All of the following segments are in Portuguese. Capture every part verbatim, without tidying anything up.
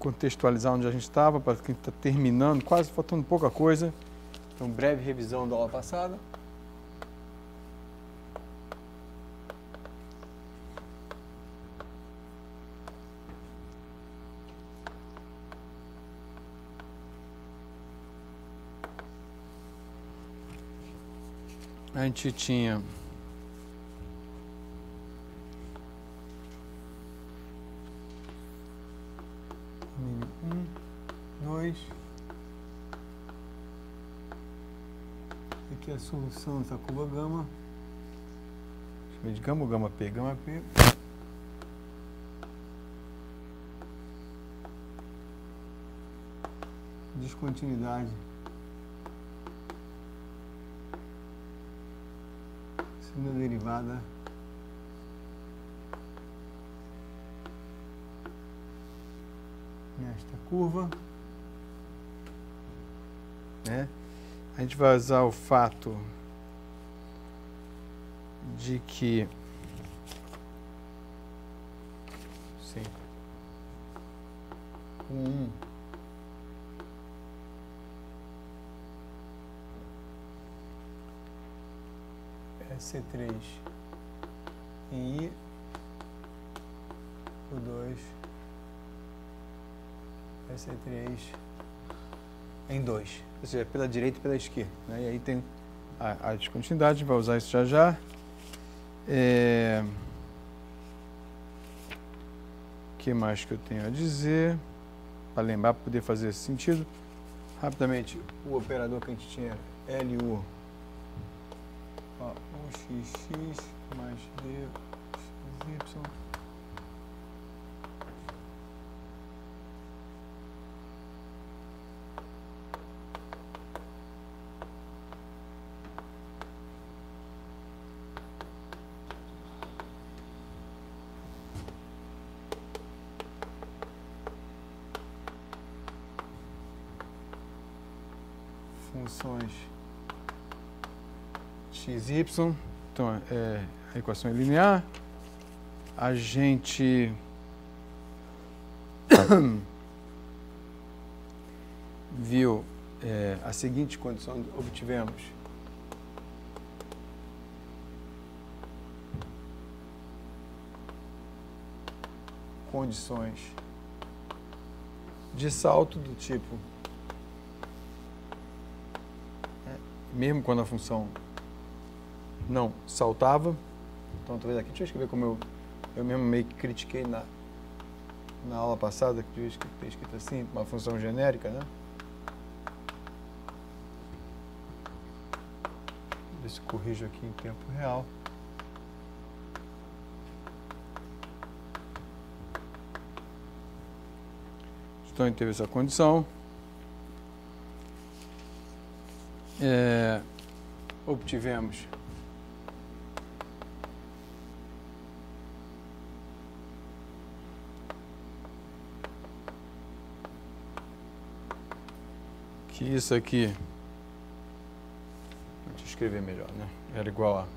contextualizar onde a gente estava, para quem está terminando, quase faltando pouca coisa. Então, breve revisão da aula passada. A gente tinha um, dois. Aqui é a solução dessa curva gama. Deixa eu ver de gama ou gama P? Gama P. Descontinuidade. Segunda derivada. Nesta curva. Né? A gente vai usar o fato de que sim, um é C três em I, o dois é C três em dois, ou seja, pela direita e pela esquerda, né? E aí tem a, a descontinuidade, a gente vai usar isso já já. É... O que mais que eu tenho a dizer? Para lembrar, para poder fazer esse sentido. Rapidamente, o operador que a gente tinha era L U. Ó, um x x mais D x y. Funções x, y, então é, a equação é linear. A gente viu é, a seguinte condição, obtivemos condições de salto do tipo, mesmo quando a função não saltava. Então, talvez aqui, deixa eu escrever como eu, eu mesmo meio que critiquei na, na aula passada, que devia ter escrito assim, uma função genérica, né? Ver se corrijo aqui em tempo real. Então, a gente teve essa condição. É, obtivemos que isso aqui, deixa eu escrever melhor, né? Era igual a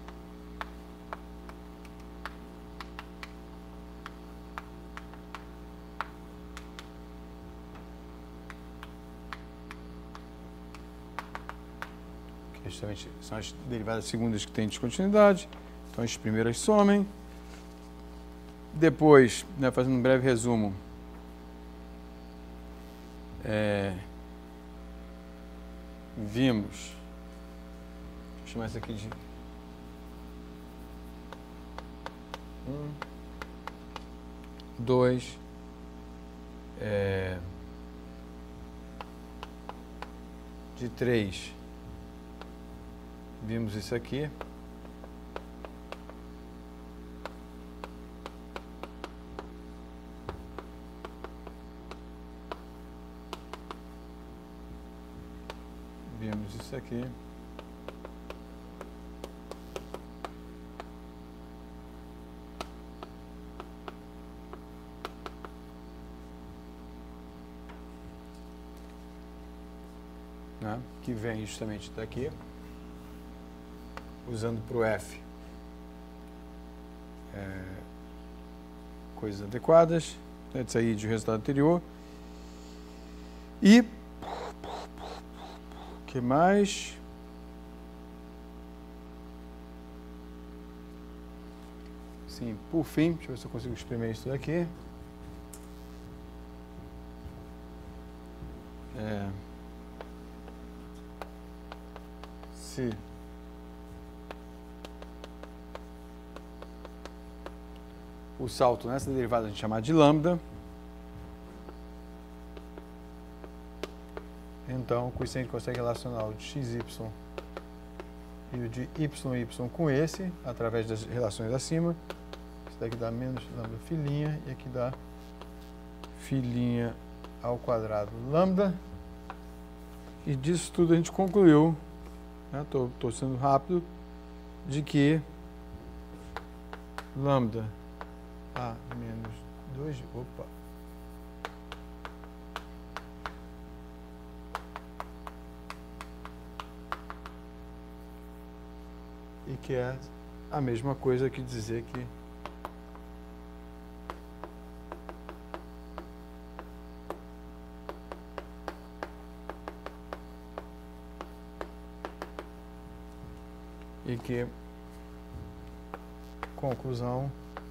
justamente são as derivadas segundas que têm descontinuidade. Então, as primeiras somem. Depois, né, fazendo um breve resumo, é, vimos, deixa eu chamar isso aqui de um, dois, é, de três. Vimos isso aqui. Vimos isso aqui. Né? Que vem justamente daqui. Usando para o F é, coisas adequadas, né, de sair de resultado anterior. E o que mais? Sim, por fim, deixa eu ver se eu consigo exprimir isso daqui. É, se o salto nessa derivada a gente chamar de lambda, então o coeficiente consegue relacionar o de xy e o de y com esse, através das relações acima. Isso daqui dá menos lambda filhinha e aqui dá filhinha ao quadrado lambda. E disso tudo a gente concluiu, estou né, sendo rápido, de que lambda a menos dois, opa, e que é a mesma coisa que dizer que e que, conclusão,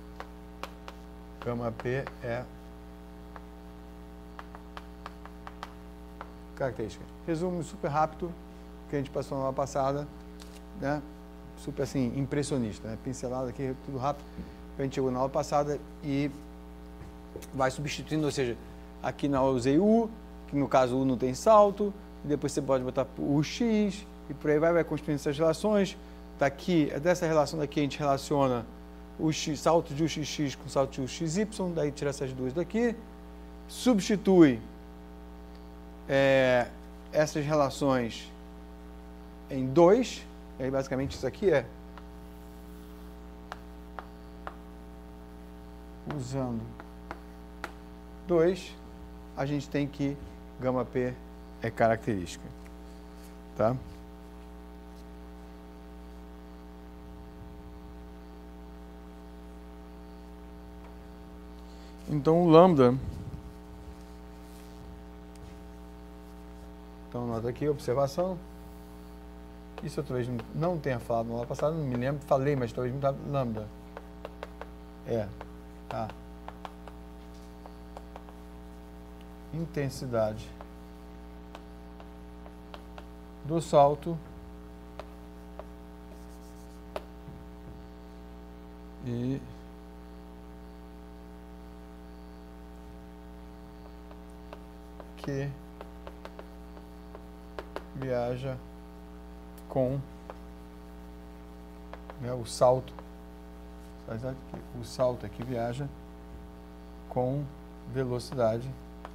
gama P é característica. Resumo super rápido que a gente passou na aula passada, né? Super assim, impressionista, né? Pincelada aqui, tudo rápido. A gente chegou na aula passada e vai substituindo, ou seja, aqui na aula eu usei U, que no caso U não tem salto, e depois você pode botar o X, e por aí vai, vai construindo essas relações. Daqui, dessa relação daqui a gente relaciona o X, salto de U X X com salto de U X Y, daí tira essas duas daqui, substitui é, essas relações em dois, e aí basicamente isso aqui é usando dois, a gente tem que gama P é característica, tá? Então, o lambda, então nota aqui, observação, isso eu talvez não tenha falado na aula passada, não me lembro, falei, mas talvez não estava, lambda, é, a intensidade do salto e que viaja com, né, o salto, o salto aqui viaja com velocidade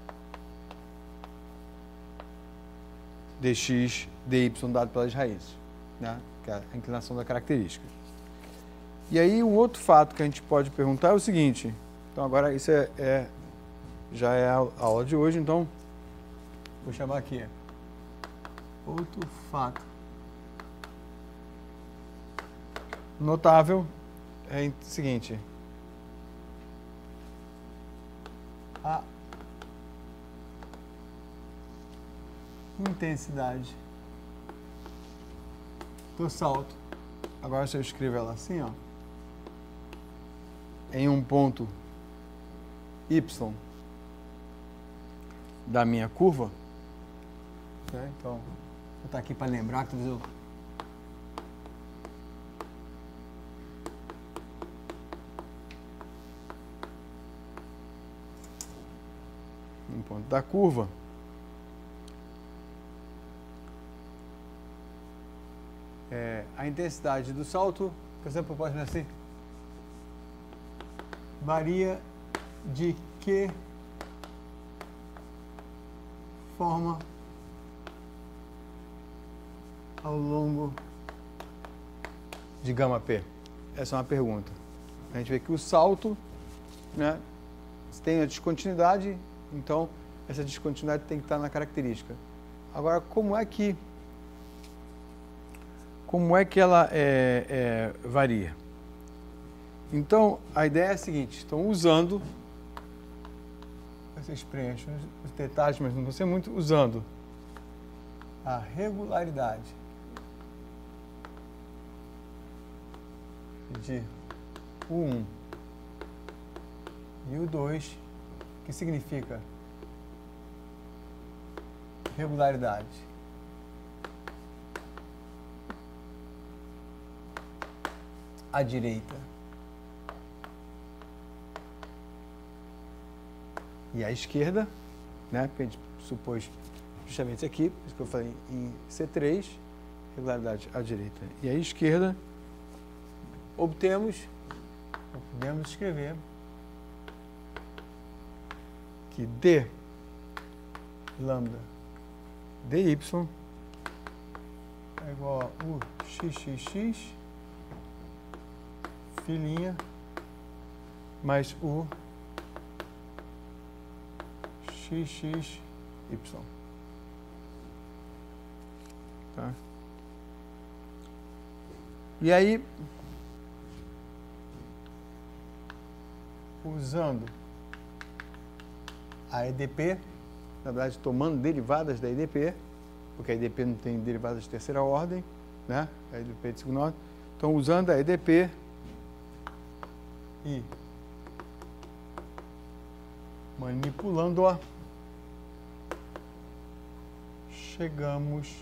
dx, dy dado pelas raízes, né, que é a inclinação da característica. E aí um outro fato que a gente pode perguntar é o seguinte, então agora isso é, é já é a aula de hoje, então vou chamar aqui outro fato notável é o seguinte, a intensidade do salto, agora se eu escrevo ela assim, ó, em um ponto y da minha curva, né? Então, vou botar aqui para lembrar que eu um ponto da curva, é, a intensidade do salto, por exemplo, pode ser assim, varia de que forma ao longo de gama P? Essa é uma pergunta. A gente vê que o salto, né, tem a descontinuidade, então essa descontinuidade tem que estar na característica. Agora, como é que como é que ela é, é, varia? Então, a ideia é a seguinte, estão usando vocês preenchem os detalhes, mas não vão ser muito, usando a regularidade de U um e U dois, que significa regularidade à direita e à esquerda, né? Porque a gente supôs justamente isso aqui, por isso que eu falei em C três, regularidade à direita e à esquerda, obtemos, podemos escrever que D lambda dy é igual a U xxx filinha mais U xxy. Tá? E aí, usando a E D P, na verdade tomando derivadas da E D P, porque a E D P não tem derivadas de terceira ordem, né? A E D P de segunda ordem. Então, usando a E D P e manipulando-a, chegamos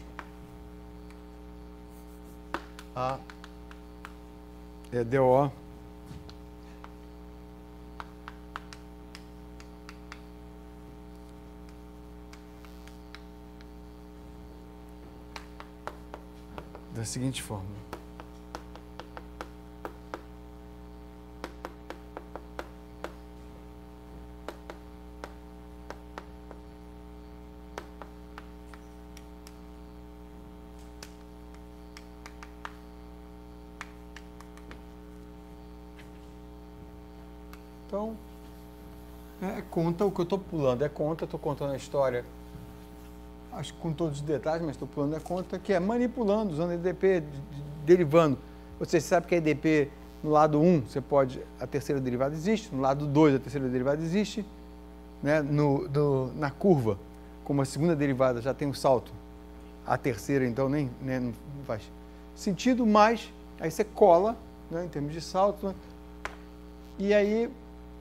a E D O da seguinte forma. Então, é conta, o que eu estou pulando é conta, estou contando a história, acho que com todos os detalhes, mas estou pulando a conta, que é manipulando, usando a E D P, de, de, derivando. Você sabe que a E D P, no lado um, você pode, a terceira derivada existe, no lado dois, a terceira derivada existe, né? no, do, na curva, como a segunda derivada já tem um salto, a terceira, então, nem, né, não faz sentido, mas aí você cola, né, em termos de salto, né? E aí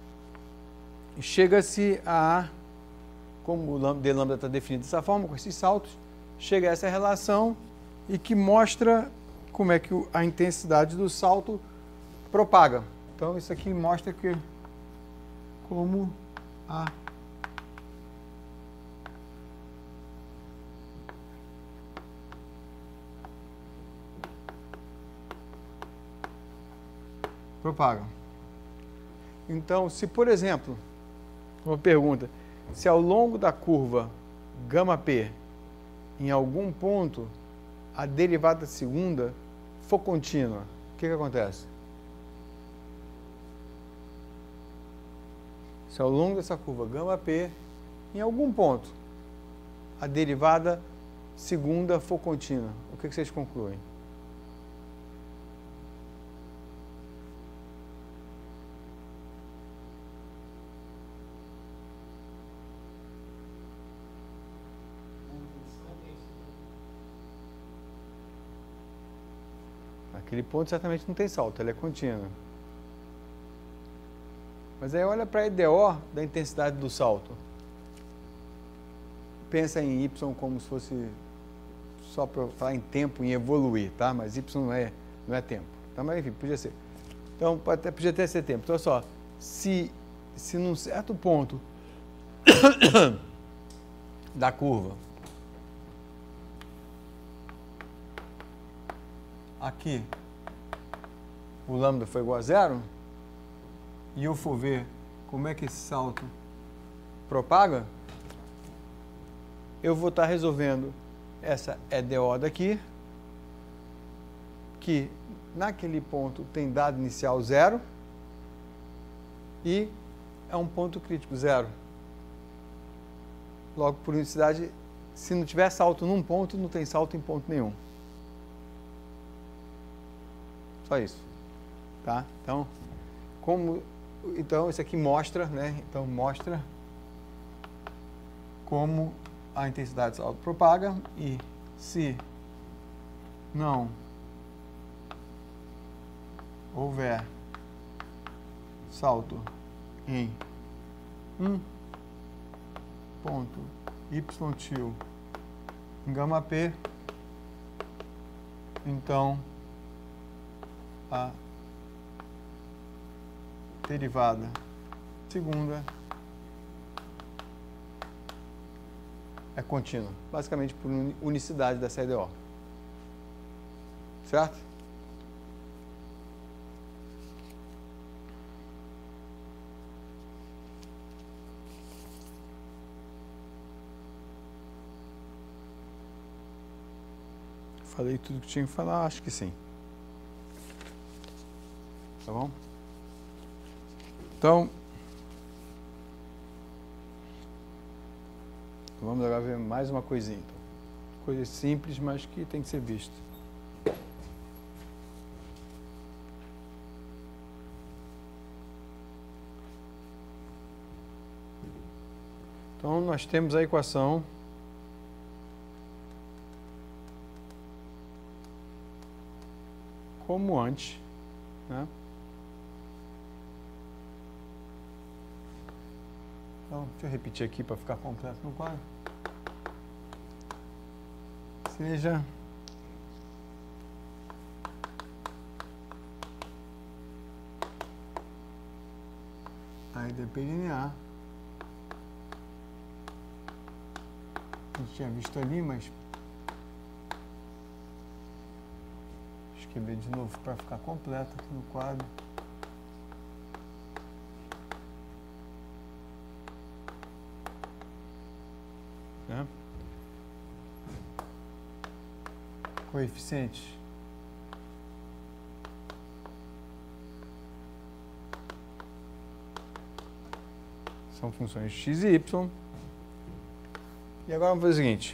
chega-se a, como o D lambda está definido dessa forma, com esses saltos, chega a essa relação e que mostra como é que a intensidade do salto propaga. Então, isso aqui mostra que como a propaga. Então, se, por exemplo, uma pergunta, se ao longo da curva gama P, em algum ponto, a derivada segunda for contínua, o que, que acontece? Se ao longo dessa curva gama P, em algum ponto, a derivada segunda for contínua, o que, que vocês concluem? Aquele ponto certamente não tem salto, ele é contínuo. Mas aí olha para a E D O da intensidade do salto. Pensa em Y como se fosse, só para falar em tempo, em evoluir, tá? Mas Y não é, não é tempo. Tá? Mas enfim, podia ser. Então, até, podia até ser tempo. Então, olha só, se, se num certo ponto da curva, aqui, o lambda foi igual a zero, e eu for ver como é que esse salto propaga, eu vou estar resolvendo essa E D O daqui, que naquele ponto tem dado inicial zero, e é um ponto crítico zero. Logo, por unicidade, se não tiver salto num ponto, não tem salto em ponto nenhum. Só isso, tá? Então, como, então isso aqui mostra, né? Então mostra como a intensidade se autopropaga e se não houver salto em um ponto y til em gama p, então a derivada segunda é contínua, basicamente por unicidade dessa I D O. Certo? Falei tudo que tinha que falar? Acho que sim. Tá bom? Então, vamos agora ver mais uma coisinha. Então. Coisa simples, mas que tem que ser vista. Então, nós temos a equação como antes, né? Então, deixa eu repetir aqui para ficar completo no quadro. Seja a I D P linear. A gente tinha visto ali, mas escrever de novo para ficar completo aqui no quadro. Né? Coeficientes são funções x e y. E agora vamos fazer o seguinte.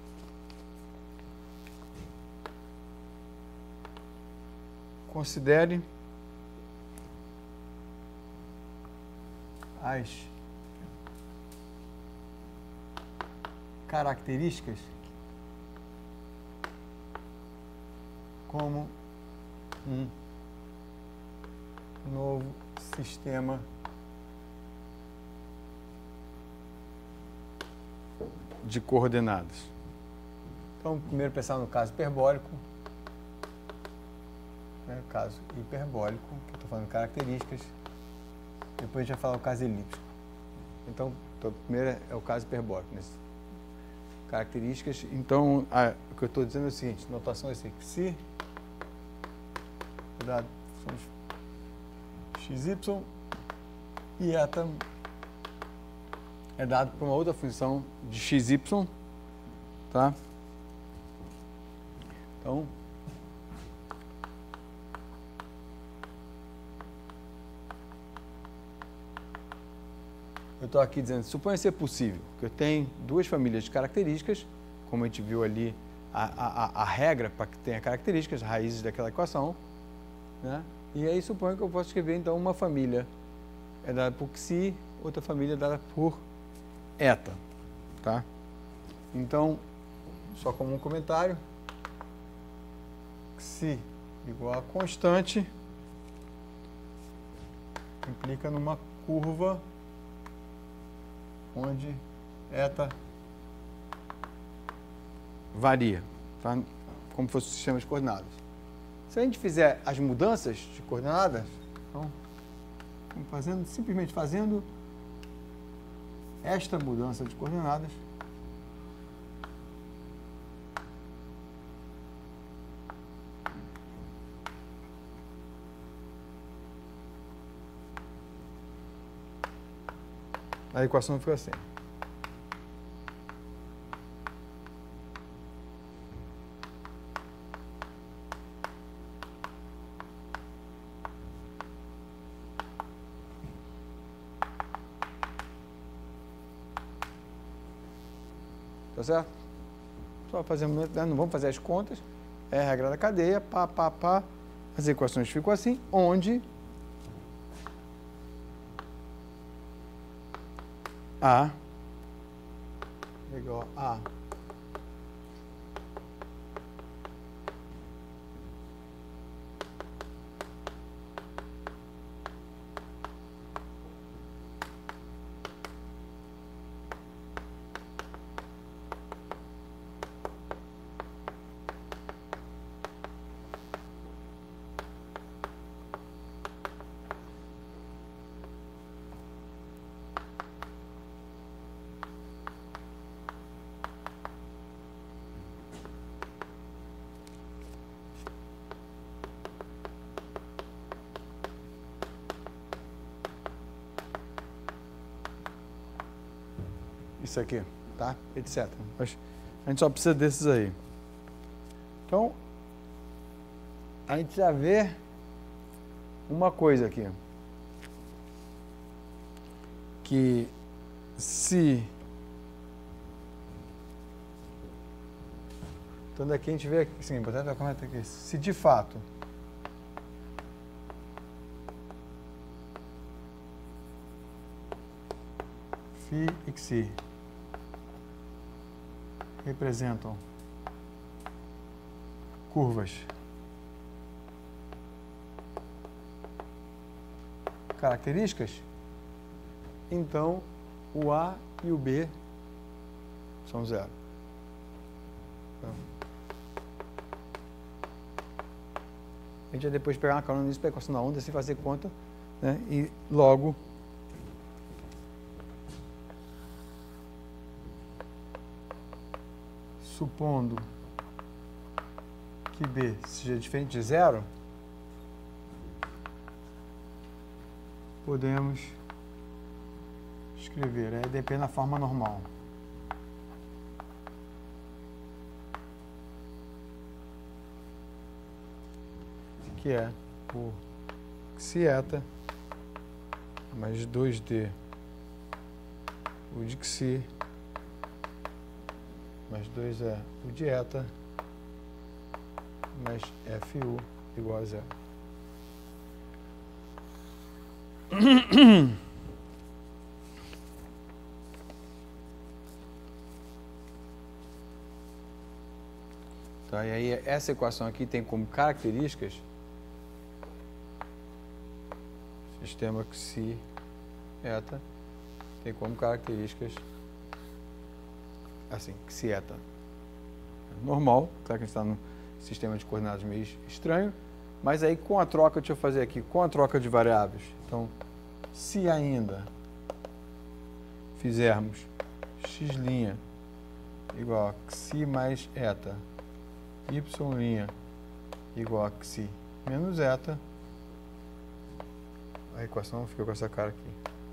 Considere as características como um novo sistema de coordenadas. Então, primeiro pensar no caso hiperbólico, né, caso hiperbólico, que eu estou falando características, depois a gente vai falar o caso elíptico. Então, o primeiro é o caso hiperbólico, né? Características. Então, a, o que eu estou dizendo é o seguinte, notação é assim, que se dado xy e eta é dado por uma outra função de xy, tá? Então, eu estou aqui dizendo, suponha ser possível que eu tenha duas famílias de características, como a gente viu ali, a, a, a regra para que tenha características, raízes daquela equação, né? E aí suponho que eu posso escrever, então, uma família é dada por xi, outra família é dada por eta, tá? Então, só como um comentário, xi igual a constante implica numa curva onde eta varia, tá? Como fosse o sistema de coordenadas. Se a gente fizer as mudanças de coordenadas, então, fazendo, simplesmente fazendo esta mudança de coordenadas, a equação fica assim. Tá certo? Só fazemos, não vamos fazer as contas, é a regra da cadeia, pá, pá, pá. As equações ficam assim, onde A igual a isso aqui, tá? Etc. Mas a gente só precisa desses aí. Então, a gente já vê uma coisa aqui. Que se... Então daqui a gente vê, assim, importante comentar aqui, se de fato φ e xi representam curvas características, então o A e o B são zero. Então, a gente vai depois pegar uma carona nisso para a equação da onda sem fazer conta, né? E logo supondo que B seja diferente de zero, podemos escrever E D P na forma normal. Que é o xi eta mais dois D o de xi mais dois é o de eta mais fu igual a zero. Tá, e aí essa equação aqui tem como características sistema xi eta tem como características assim, xi eta normal, claro que a gente está no sistema de coordenadas meio estranho, mas aí com a troca, deixa eu fazer aqui, com a troca de variáveis, então, se ainda fizermos x' igual a xi mais eta, y' igual a xi menos eta, a equação fica com essa cara aqui.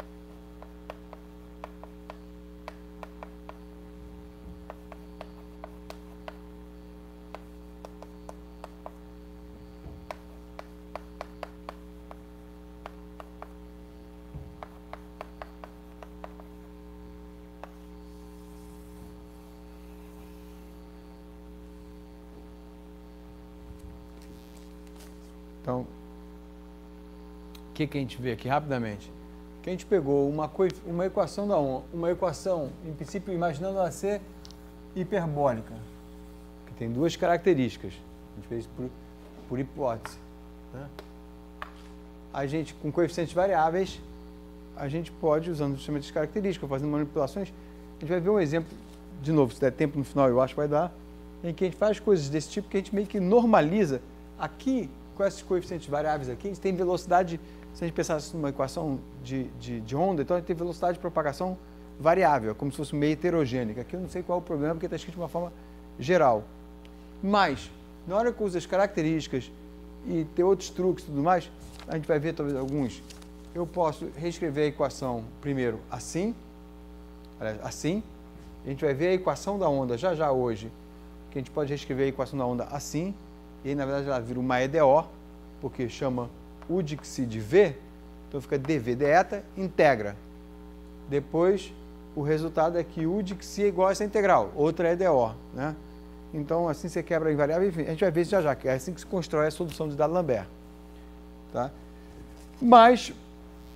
Então, o que, que a gente vê aqui rapidamente? Que a gente pegou uma, uma equação da onda, uma equação, em princípio, imaginando ela ser hiperbólica, que tem duas características. A gente fez por, por hipótese. Né? A gente, com coeficientes variáveis, a gente pode, usando o sistema de características, fazendo manipulações, a gente vai ver um exemplo, de novo, se der tempo no final, eu acho que vai dar, em que a gente faz coisas desse tipo que a gente meio que normaliza. Aqui, com esses coeficientes variáveis aqui, a gente tem velocidade, se a gente pensasse numa equação de, de, de onda, então a gente tem velocidade de propagação variável, como se fosse meio heterogênea. Aqui eu não sei qual é o problema, porque está escrito de uma forma geral. Mas, na hora que usa as características e tem outros truques e tudo mais, a gente vai ver talvez alguns. Eu posso reescrever a equação primeiro assim, assim, a gente vai ver a equação da onda já já hoje, que a gente pode reescrever a equação da onda assim, e aí, na verdade, ela vira uma E D O, porque chama U de xi de V, então fica dv de eta, integra. Depois, o resultado é que U de xi é igual a essa integral, outra E D O. Né? Então, assim você quebra a invariável, enfim, a gente vai ver isso já já, que é assim que se constrói a solução de dado Lambert. Tá? Mas,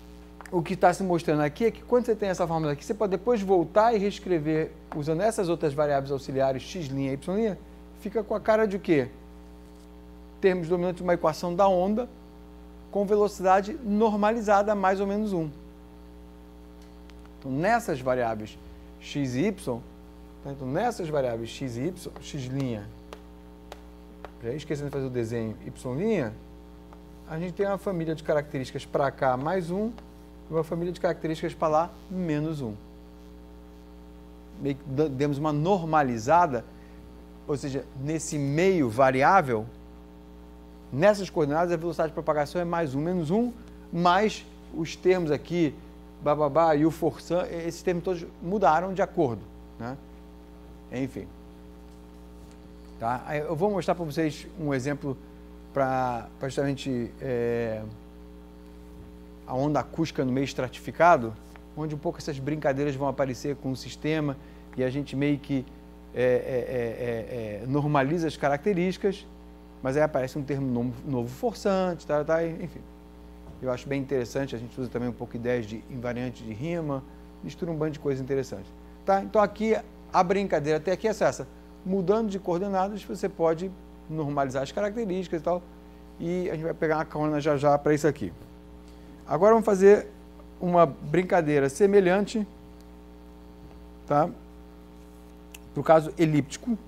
o que está se mostrando aqui é que quando você tem essa fórmula aqui, você pode depois voltar e reescrever usando essas outras variáveis auxiliares x' e y', fica com a cara de quê? Termos dominantes de uma equação da onda com velocidade normalizada mais ou menos um. Então, nessas variáveis x e y, então, nessas variáveis x e y, x', já esquecendo de fazer o desenho, y', a gente tem uma família de características para cá mais um, e uma família de características para lá menos um. Meio que demos uma normalizada, ou seja, nesse meio variável, nessas coordenadas a velocidade de propagação é mais um, menos um, mas os termos aqui, bababá e o forçando, esses termos todos mudaram de acordo, né? Enfim. Tá? Eu vou mostrar para vocês um exemplo para justamente é, a onda acústica no meio estratificado, onde um pouco essas brincadeiras vão aparecer com o sistema e a gente meio que é, é, é, é, normaliza as características, mas aí aparece um termo novo, novo forçante, tá, tá, enfim. Eu acho bem interessante, a gente usa também um pouco ideias de invariante de rima, mistura um bando de coisas interessantes. Tá? Então aqui a brincadeira até aqui é essa, mudando de coordenadas você pode normalizar as características e tal, e a gente vai pegar uma carona já já para isso aqui. Agora vamos fazer uma brincadeira semelhante, tá? Para o caso elíptico,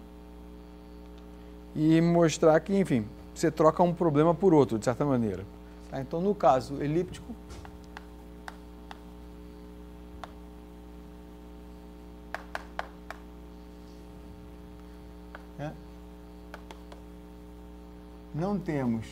e mostrar que, enfim, você troca um problema por outro, de certa maneira. Tá? Então, no caso elíptico, é, não temos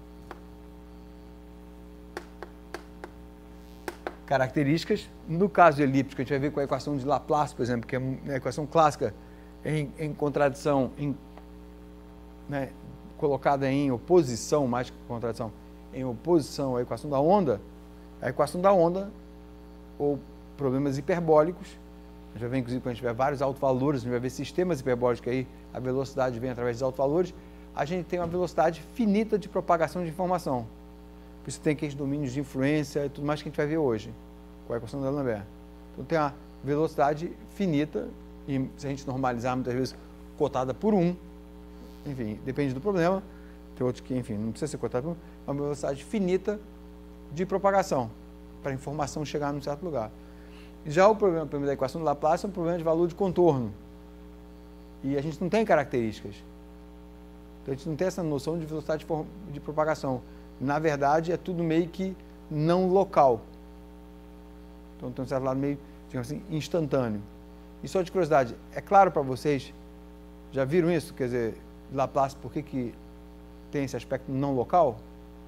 características. No caso elíptico, a gente vai ver com a equação de Laplace, por exemplo, que é a equação clássica em, em contradição, em, né, colocada em oposição, mais que contradição, em oposição à equação da onda, a equação da onda, ou problemas hiperbólicos, a gente vai ver, inclusive, quando a gente tiver vários autovalores, a gente vai ver sistemas hiperbólicos aí, a velocidade vem através dos autovalores, a gente tem uma velocidade finita de propagação de informação. Por isso tem aqueles domínios de influência e tudo mais que a gente vai ver hoje, com a equação da D'Alembert. Então tem uma velocidade finita, e se a gente normalizar, muitas vezes cotada por um, enfim, depende do problema, tem outros que, enfim, não precisa ser cotada por um, uma velocidade finita de propagação, para a informação chegar num certo lugar. Já o problema, o problema da equação de Laplace é um problema de valor de contorno, e a gente não tem características. Então a gente não tem essa noção de velocidade de, de propagação. Na verdade, é tudo meio que não local. Então, tem um certo lado meio, digamos assim, instantâneo. E só de curiosidade, é claro para vocês, já viram isso? Quer dizer, Laplace, por que que tem esse aspecto não local?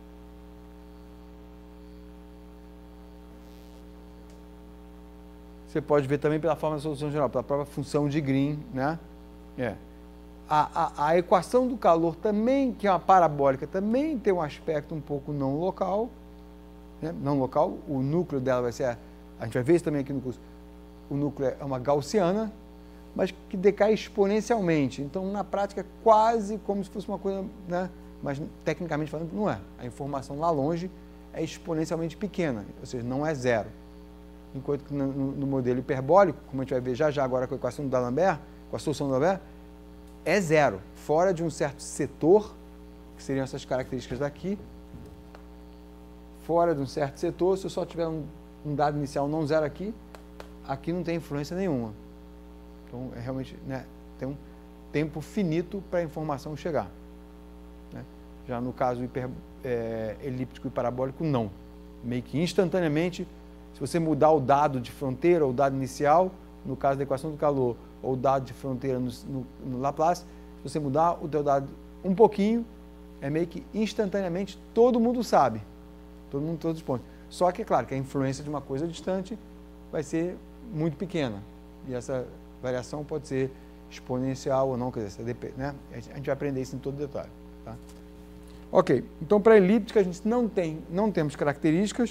Você pode ver também pela forma da solução geral, pela própria função de Green, né? É. A, a, a equação do calor também, que é uma parabólica, também tem um aspecto um pouco não local, né? Não local, o núcleo dela vai ser, a, a gente vai ver isso também aqui no curso, o núcleo é uma gaussiana, mas que decai exponencialmente, então na prática é quase como se fosse uma coisa, né? Mas tecnicamente falando não é, a informação lá longe é exponencialmente pequena, ou seja, não é zero, enquanto que no, no modelo hiperbólico, como a gente vai ver já já agora com a equação do D'Alembert, com a solução do D'Alembert, é zero, fora de um certo setor, que seriam essas características daqui, fora de um certo setor, se eu só tiver um, um dado inicial não zero aqui, aqui não tem influência nenhuma. Então, é realmente, né, tem um tempo finito para a informação chegar. Né? Já no caso hiper, é, elíptico e parabólico, não. Meio que instantaneamente, se você mudar o dado de fronteira ou o dado inicial, no caso da equação do calor, ou dado de fronteira no, no, no Laplace, se você mudar o teu dado um pouquinho, é meio que instantaneamente todo mundo sabe, todo mundo, todos os pontos. Só que é claro que a influência de uma coisa distante vai ser muito pequena, e essa variação pode ser exponencial ou não, quer dizer, né? A gente vai aprender isso em todo detalhe. Tá? Ok, então para a elíptica a gente não tem, não temos características,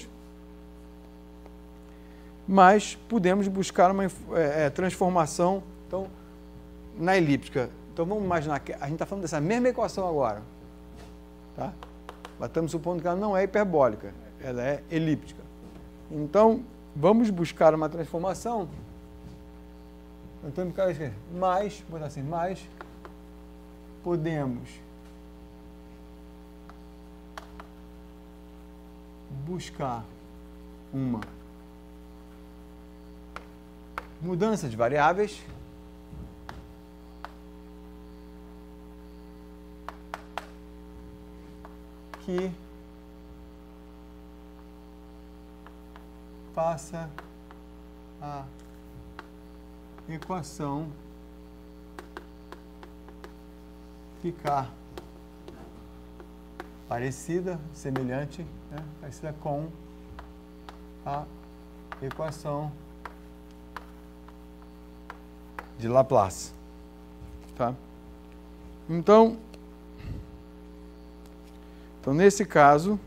mas podemos buscar uma é, transformação, então, na elíptica. Então, vamos imaginar que a gente está falando dessa mesma equação agora, tá? Mas estamos supondo que ela não é hiperbólica, ela é elíptica. Então, vamos buscar uma transformação. Então, mais, vou botar assim, mais, podemos buscar uma mudança de variáveis que faça a equação ficar parecida, semelhante, né, parecida com a equação de Laplace, tá? Então, então nesse caso,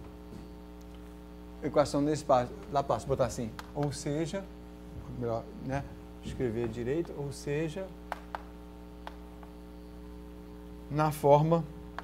a equação desse Laplace, botar assim, ou seja, melhor, né, escrever direito, ou seja, na forma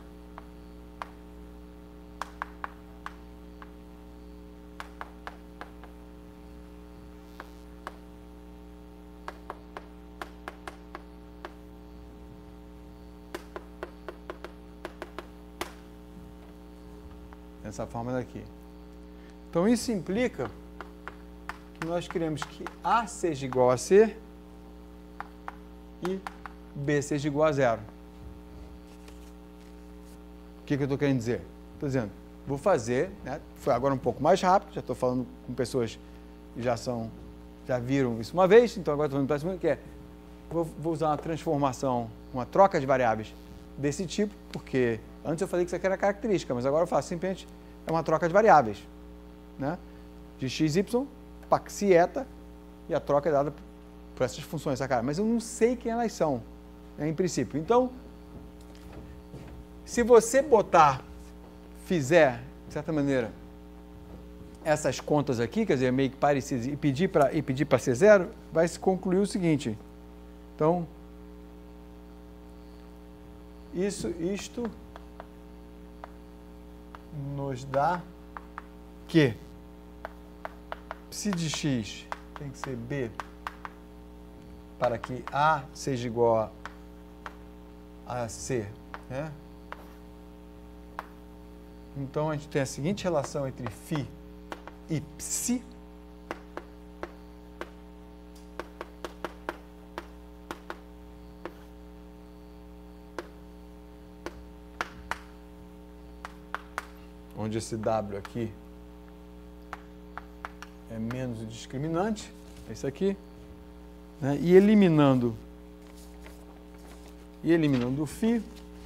essa forma daqui. Então, isso implica que nós queremos que A seja igual a C e B seja igual a zero. O que, que eu estou querendo dizer? Estou dizendo, vou fazer, né, foi agora um pouco mais rápido, já estou falando com pessoas que já, são, já viram isso uma vez, então agora estou falando para a segunda, que é, vou, vou usar uma transformação, uma troca de variáveis desse tipo, porque antes eu falei que isso aqui era característica, mas agora eu faço simplesmente é uma troca de variáveis, né? De x, y, paxieta, e a troca é dada por essas funções, saca? Mas eu não sei quem elas são, né, em princípio. Então, se você botar, fizer, de certa maneira, essas contas aqui, quer dizer, meio que parecidas, e pedir para e pedir para ser zero, vai se concluir o seguinte. Então, isso, isto nos dá que psi de x tem que ser b para que A seja igual a C, né? Então, a gente tem a seguinte relação entre φ e psi. Onde esse W aqui é menos o discriminante, é isso aqui, né? E eliminando, e eliminando o φ,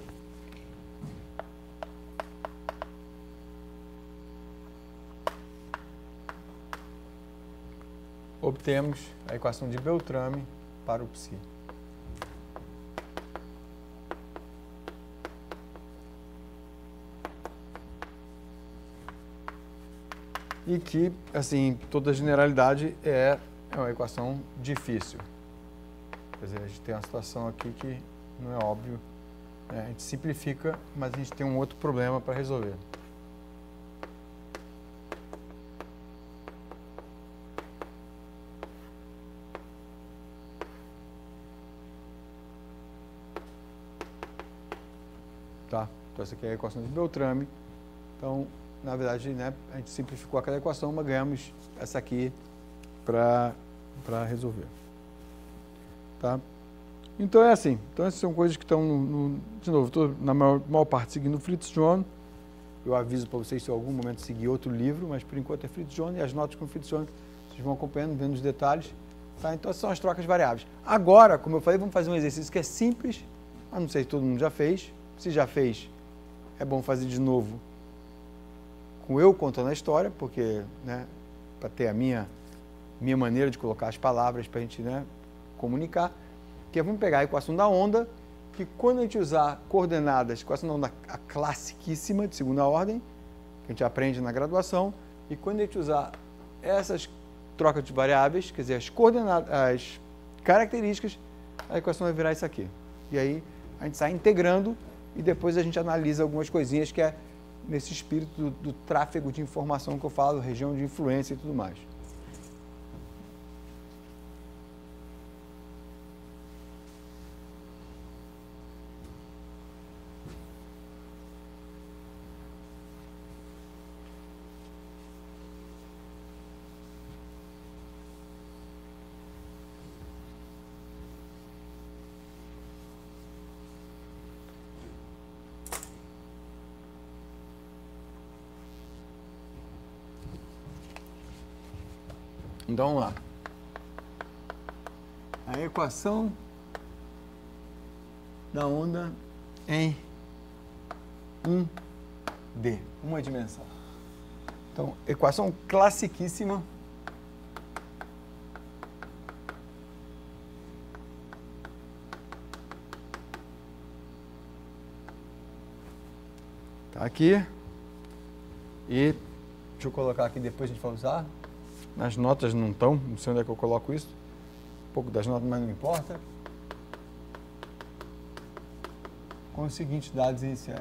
obtemos a equação de Beltrame para o psi. E que, assim, toda generalidade é, é uma equação difícil. Quer dizer, a gente tem uma situação aqui que não é óbvio, né? A gente simplifica, mas a gente tem um outro problema para resolver. Tá? Então, essa aqui é a equação de Beltrame. Então, na verdade, né, a gente simplificou aquela equação, mas ganhamos essa aqui para para resolver. Tá? Então, é assim. Então, essas são coisas que estão, no, no, de novo, estou na maior, maior parte seguindo o Fritz John. Eu aviso para vocês se em algum momento seguir outro livro, mas por enquanto é Fritz John e as notas com o Fritz John, vocês vão acompanhando, vendo os detalhes. Tá? Então, essas são as trocas de variáveis. Agora, como eu falei, vamos fazer um exercício que é simples, mas não sei se todo mundo já fez. Se já fez, é bom fazer de novo com eu contando a história, porque, né, para ter a minha, minha maneira de colocar as palavras para a gente, né, comunicar, que é, vamos pegar a equação da onda, que quando a gente usar coordenadas, equação da onda a classiquíssima de segunda ordem, que a gente aprende na graduação, e quando a gente usar essas trocas de variáveis, quer dizer, as coordenadas, as características, a equação vai virar isso aqui. E aí a gente sai integrando e depois a gente analisa algumas coisinhas que é nesse espírito do, do tráfego de informação que eu falo, região de influência e tudo mais. Então, vamos lá. A equação da onda em um D, uma dimensão. Então, equação classiquíssima. Tá aqui. E deixa eu colocar aqui, depois a gente vai usar. Nas notas não estão, não sei onde é que eu coloco isso. Um pouco das notas, mas não importa. Com os seguintes dados iniciais.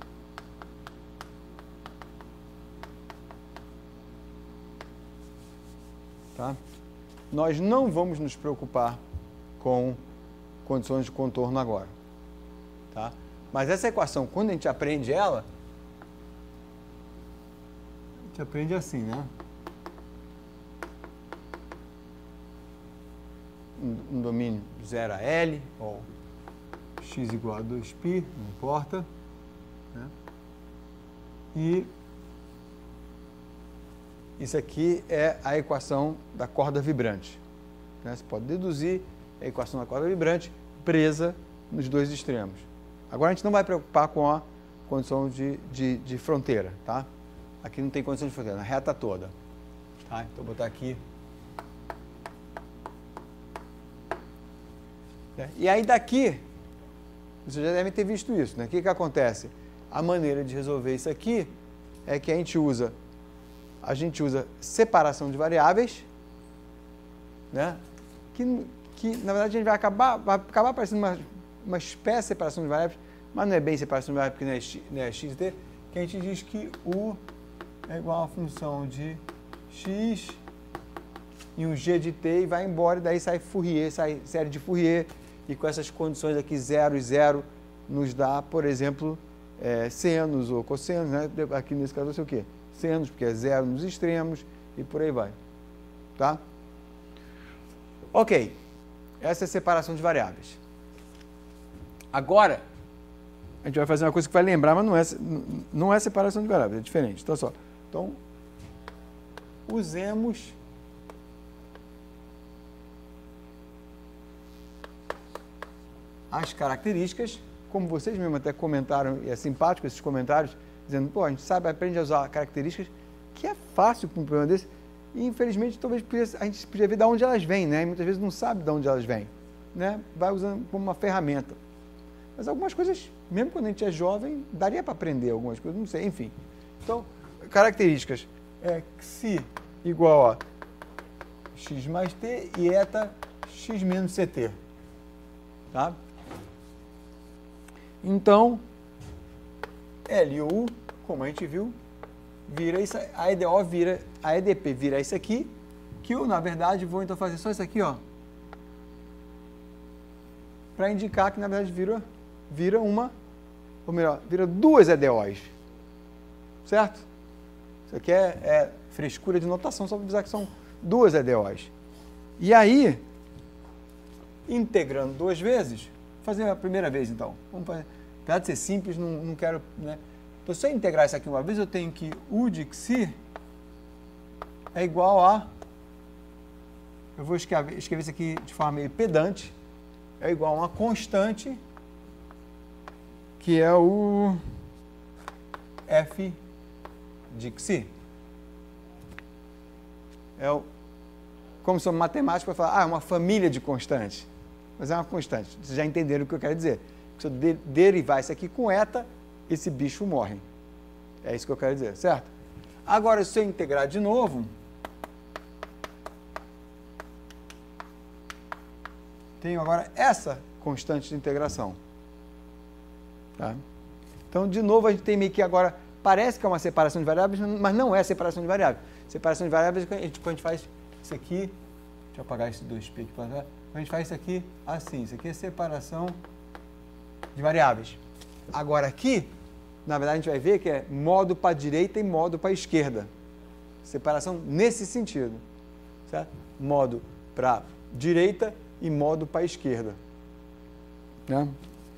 Tá? Nós não vamos nos preocupar com condições de contorno agora. Tá? Mas essa equação, quando a gente aprende ela, a gente aprende assim, né? Um domínio zero a L, ou x igual a dois π, não importa. Né? E isso aqui é a equação da corda vibrante. Né? Você pode deduzir a equação da corda vibrante presa nos dois extremos. Agora a gente não vai preocupar com a condição de, de, de fronteira. Tá? Aqui não tem condição de fronteira, na reta toda. Tá? Então vou botar aqui. E aí daqui, vocês já devem ter visto isso, né? O que que acontece? A maneira de resolver isso aqui é que a gente usa, a gente usa separação de variáveis, né? Que, que na verdade a gente vai acabar, vai acabar parecendo uma, uma espécie de separação de variáveis, mas não é bem separação de variáveis porque não é x, não é x e t, que a gente diz que u é igual a função de x e um g de t e vai embora, e daí sai Fourier, sai série de Fourier. E com essas condições aqui, zero e zero, nos dá, por exemplo, é, senos ou cossenos, né? Aqui nesse caso vai ser o quê? Senos, porque é zero nos extremos e por aí vai. Tá? Ok. Essa é a separação de variáveis. Agora, a gente vai fazer uma coisa que vai lembrar, mas não é, não é separação de variáveis, é diferente. Então, só. Então, usemos as características, como vocês mesmos até comentaram, e é simpático esses comentários, dizendo, pô, a gente sabe, aprende a usar características, que é fácil para um problema desse, e infelizmente talvez a gente podia ver de onde elas vêm, né? E muitas vezes não sabe de onde elas vêm, né? Vai usando como uma ferramenta. Mas algumas coisas, mesmo quando a gente é jovem, daria para aprender algumas coisas, não sei, enfim. Então, características é xi igual a x mais t e eta x menos ct. Tá? Então, L U, como a gente viu, vira isso, a E D O vira, a E D P vira isso aqui, que eu, na verdade, vou então fazer só isso aqui, ó, para indicar que, na verdade, vira, vira uma, ou melhor, vira duas E D Os, certo? Isso aqui é, é frescura de notação, só para avisar que são duas E D Os. E aí, integrando duas vezes, vou fazer a primeira vez, então. Vamos fazer. Apesar de ser simples, não, não quero, né? Então, se eu integrar isso aqui uma vez, eu tenho que U de xi é igual a... Eu vou escrever, escrever isso aqui de forma meio pedante. É igual a uma constante, que é o f de xi. É o... Como sou matemático, vai falar, ah, é uma família de constantes. Mas é uma constante. Vocês já entenderam o que eu quero dizer. Se eu de derivar isso aqui com eta, esse bicho morre. É isso que eu quero dizer, certo? Agora, se eu integrar de novo, tenho agora essa constante de integração. Tá? Então, de novo, a gente tem meio que agora parece que é uma separação de variáveis, mas não é separação de variáveis. Separação de variáveis, a gente, quando a gente faz isso aqui, deixa eu apagar esse dois P aqui para trás, a gente faz isso aqui assim, isso aqui é separação de variáveis. Agora aqui, na verdade, a gente vai ver que é modo para a direita e modo para a esquerda. Separação nesse sentido, certo? Modo para a direita e modo para a esquerda. Né?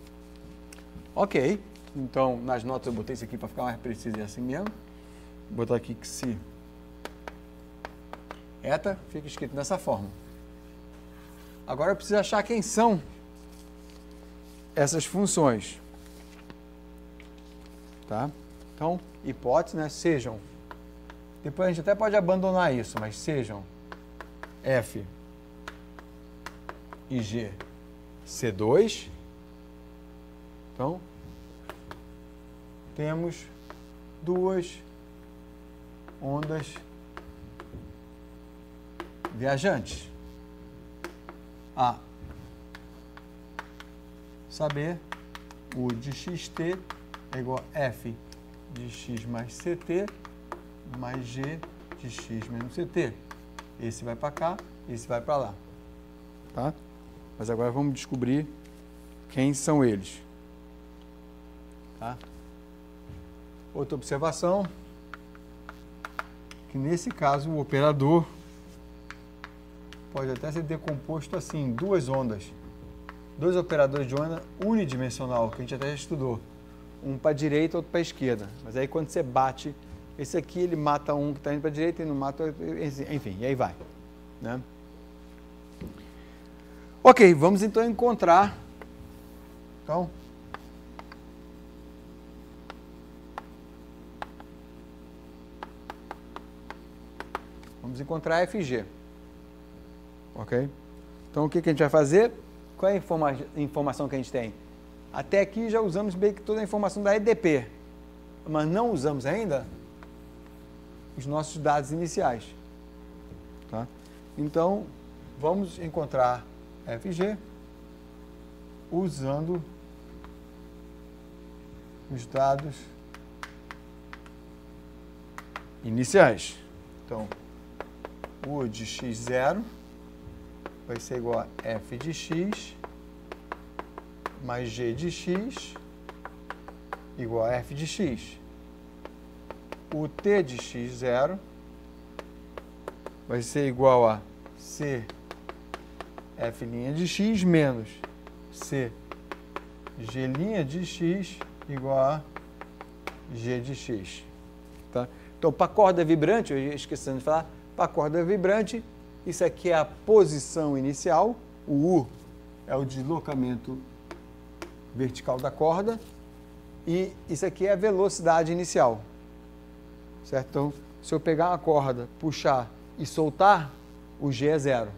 Ok, então nas notas eu botei isso aqui para ficar mais preciso, é assim mesmo. Vou botar aqui que se eta fica escrito dessa forma. Agora eu preciso achar quem são essas funções. Tá? Então, hipótese, né? Sejam. Depois a gente até pode abandonar isso, mas sejam f e g C dois. Então, temos duas ondas viajantes. A. Saber U de xt é igual a f de x mais ct mais g de x menos ct. Esse vai para cá, esse vai para lá. Tá? Mas agora vamos descobrir quem são eles. Tá? Outra observação, que nesse caso o operador pode até ser decomposto assim, em duas ondas. Dois operadores de onda unidimensional, que a gente até já estudou. Um para a direita, outro para a esquerda. Mas aí quando você bate, esse aqui ele mata um que está indo para a direita e não mata, enfim, e aí vai. Né? Ok, vamos então encontrar. Então, vamos encontrar F G. Ok? Então, o que, que a gente vai fazer? Qual é a informa informação que a gente tem? Até aqui já usamos bem que toda a informação da E D P, mas não usamos ainda os nossos dados iniciais. Tá? Então, vamos encontrar F G usando os dados iniciais. Então, U de x zero vai ser igual a f de x mais g de x igual a f de x. O t de x zero vai ser igual a c f' de x menos c g' de x igual a g de x. Tá? Então, para a corda vibrante, eu ia esquecendo de falar, para a corda vibrante, isso aqui é a posição inicial, o U é o deslocamento vertical da corda, e isso aqui é a velocidade inicial. Certo? Então, se eu pegar uma corda, puxar e soltar, o G é zero.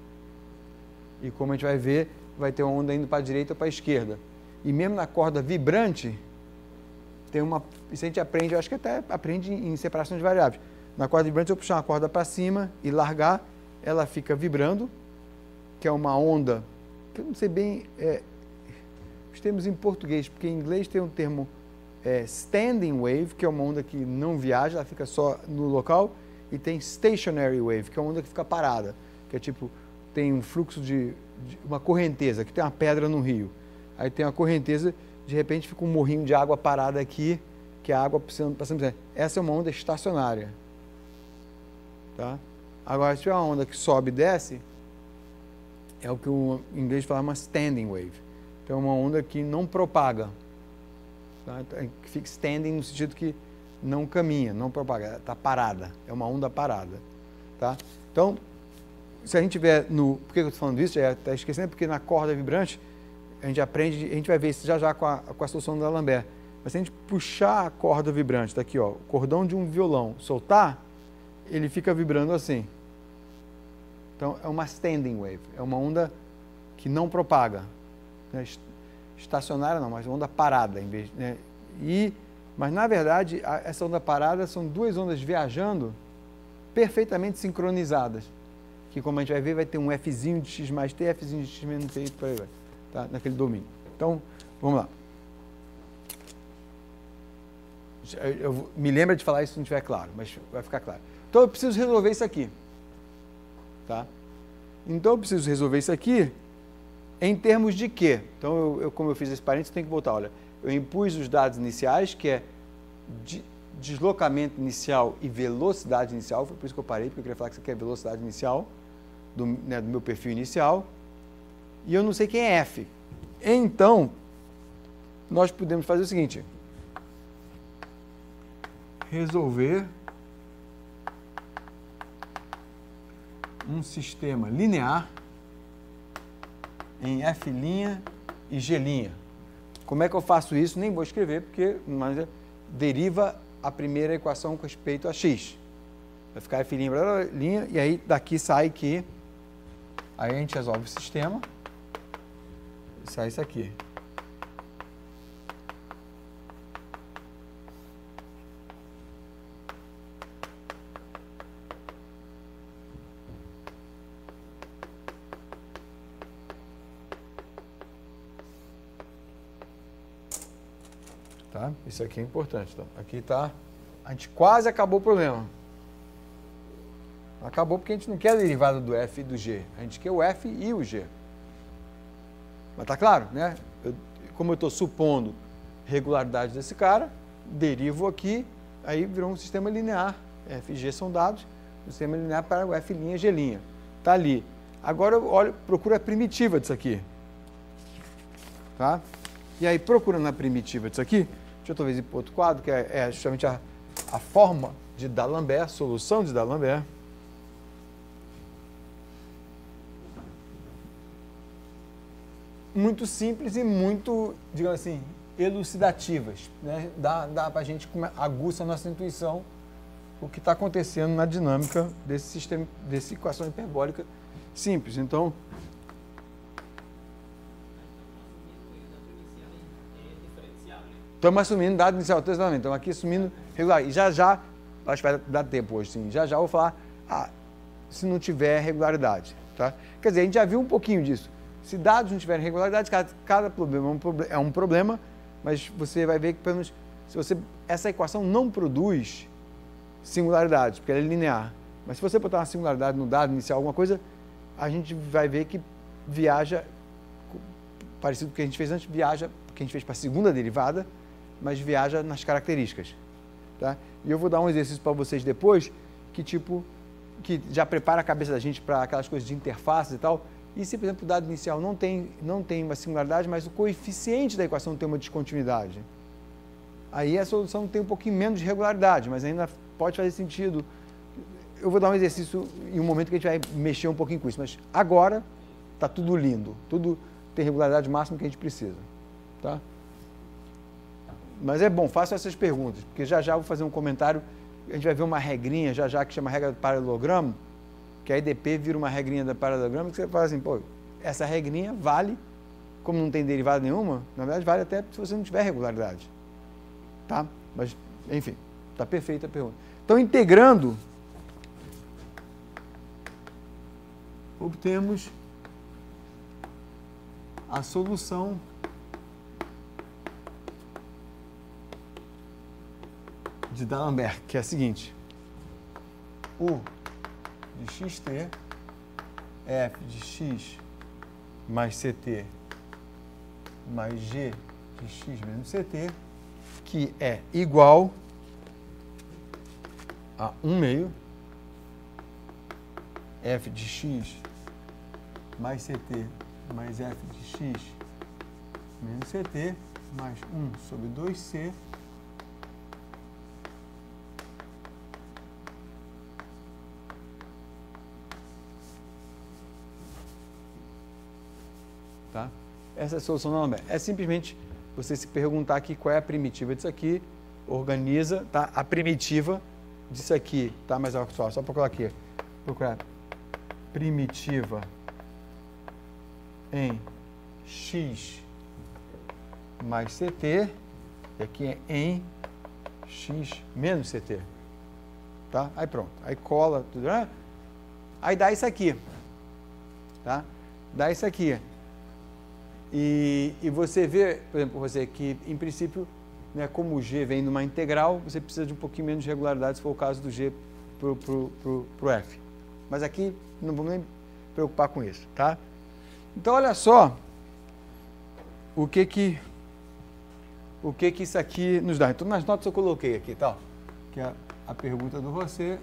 E como a gente vai ver, vai ter uma onda indo para a direita ou para a esquerda. E mesmo na corda vibrante, tem uma... Isso a gente aprende, eu acho que até aprende em separação de variáveis. Na corda vibrante, se eu puxar uma corda para cima e largar, ela fica vibrando, que é uma onda, que eu não sei bem é, os termos em português, porque em inglês tem um termo é, standing wave, que é uma onda que não viaja, ela fica só no local, e tem stationary wave, que é uma onda que fica parada, que é tipo, tem um fluxo de, de uma correnteza, que tem uma pedra no rio, aí tem uma correnteza, de repente fica um morrinho de água parada aqui, que a água passando, passando, essa é uma onda estacionária. Tá? Agora, se tiver uma onda que sobe e desce, é o que o inglês fala uma standing wave. Então, é uma onda que não propaga. Tá? Que fica standing no sentido que não caminha, não propaga, está parada. É uma onda parada. Tá? Então, se a gente tiver no... Por que eu estou falando isso? Já está esquecendo, porque na corda vibrante, a gente aprende, a gente vai ver isso já já com a, com a solução da Lambert. Mas se a gente puxar a corda vibrante, está aqui, ó, o cordão de um violão, soltar, ele fica vibrando assim. Então, é uma standing wave, é uma onda que não propaga. Né? Estacionária não, mas onda parada. Em vez, né? e, mas, na verdade, a, essa onda parada são duas ondas viajando perfeitamente sincronizadas. Que, como a gente vai ver, vai ter um Fzinho de x mais t, Fzinho de x menos t, por aí vai, tá? Naquele domínio. Então, vamos lá. Eu, eu, me lembra de falar isso se não estiver claro, mas vai ficar claro. Então eu preciso resolver isso aqui. Tá? Então eu preciso resolver isso aqui em termos de quê? Então, eu, eu, como eu fiz esse parênteses, tem que voltar. Olha, eu impus os dados iniciais, que é de, deslocamento inicial e velocidade inicial. Foi por isso que eu parei, porque eu queria falar que isso aqui é velocidade inicial, do, né, do meu perfil inicial. E eu não sei quem é F. Então, nós podemos fazer o seguinte. Resolver um sistema linear em F' e G'. Como é que eu faço isso? Nem vou escrever, porque mas, deriva a primeira equação com respeito a x. Vai ficar F' e aí daqui sai que... Aí a gente resolve o sistema. Sai isso aqui. Tá? Isso aqui é importante. Então, aqui está... A gente quase acabou o problema. Acabou porque a gente não quer a derivada do F e do G. A gente quer o F e o G. Mas tá claro, né? Eu, como eu estou supondo regularidade desse cara, derivo aqui, aí virou um sistema linear. F e G são dados, um sistema linear para o F' e G'. Está ali. Agora eu olho, procuro a primitiva disso aqui. Tá? E aí, procurando a primitiva disso aqui, deixa eu talvez ir para outro quadro, que é, é justamente a, a forma de D'Alembert, a solução de D'Alembert. Muito simples e muito, digamos assim, elucidativas. Né? Dá, dá para a gente aguçar a nossa intuição o que está acontecendo na dinâmica desse sistema, dessa equação hiperbólica simples. Então, estamos assumindo dado inicial, exatamente. Então, aqui assumindo regular. E já já, acho que vai dar tempo hoje, sim. Já já eu vou falar, ah, se não tiver regularidade. Tá? Quer dizer, a gente já viu um pouquinho disso. Se dados não tiverem regularidade, cada, cada problema é um, é um problema, mas você vai ver que, pelo menos, se você, essa equação não produz singularidade, porque ela é linear. Mas se você botar uma singularidade no dado inicial, alguma coisa, a gente vai ver que viaja, parecido com o que a gente fez antes, viaja, que a gente fez para a segunda derivada, mas viaja nas características. Tá? E eu vou dar um exercício para vocês depois, que tipo, que já prepara a cabeça da gente para aquelas coisas de interfaces e tal. E se, por exemplo, o dado inicial não tem, não tem uma singularidade, mas o coeficiente da equação tem uma descontinuidade, aí a solução tem um pouquinho menos de regularidade, mas ainda pode fazer sentido. Eu vou dar um exercício em um momento que a gente vai mexer um pouquinho com isso, mas agora está tudo lindo, tudo tem regularidade máxima que a gente precisa. Tá? Mas é bom, façam essas perguntas, porque já já eu vou fazer um comentário, a gente vai ver uma regrinha já já que chama regra do paralelogramo, que a I D P vira uma regrinha do paralelogramo, que você fala assim, pô, essa regrinha vale, como não tem derivada nenhuma, na verdade vale até se você não tiver regularidade. Tá? Mas, enfim, está perfeita a pergunta. Então, integrando, obtemos a solução de D'Alembert, que é a seguinte: U de xt, f de x mais ct mais g de x menos ct, que é igual a um meio f de x mais ct mais f de x menos ct mais um sobre dois c tá? Essa é a solução do D'Alembert. É simplesmente você se perguntar aqui qual é a primitiva disso aqui, organiza, tá? A primitiva disso aqui, tá? Mas olha só, só procurar aqui, procurar primitiva em x mais ct, e aqui é em x menos ct, tá? Aí pronto, aí cola tudo, né? Aí dá isso aqui, tá? Dá isso aqui. E, e você vê, por exemplo, você que, em princípio, né, como o G vem numa integral, você precisa de um pouquinho menos de regularidade, se for o caso do G para o F. Mas aqui não vamos nem preocupar com isso, tá? Então, olha só o que que, o que que isso aqui nos dá. Então, nas notas eu coloquei aqui, tá? Que é a pergunta do você.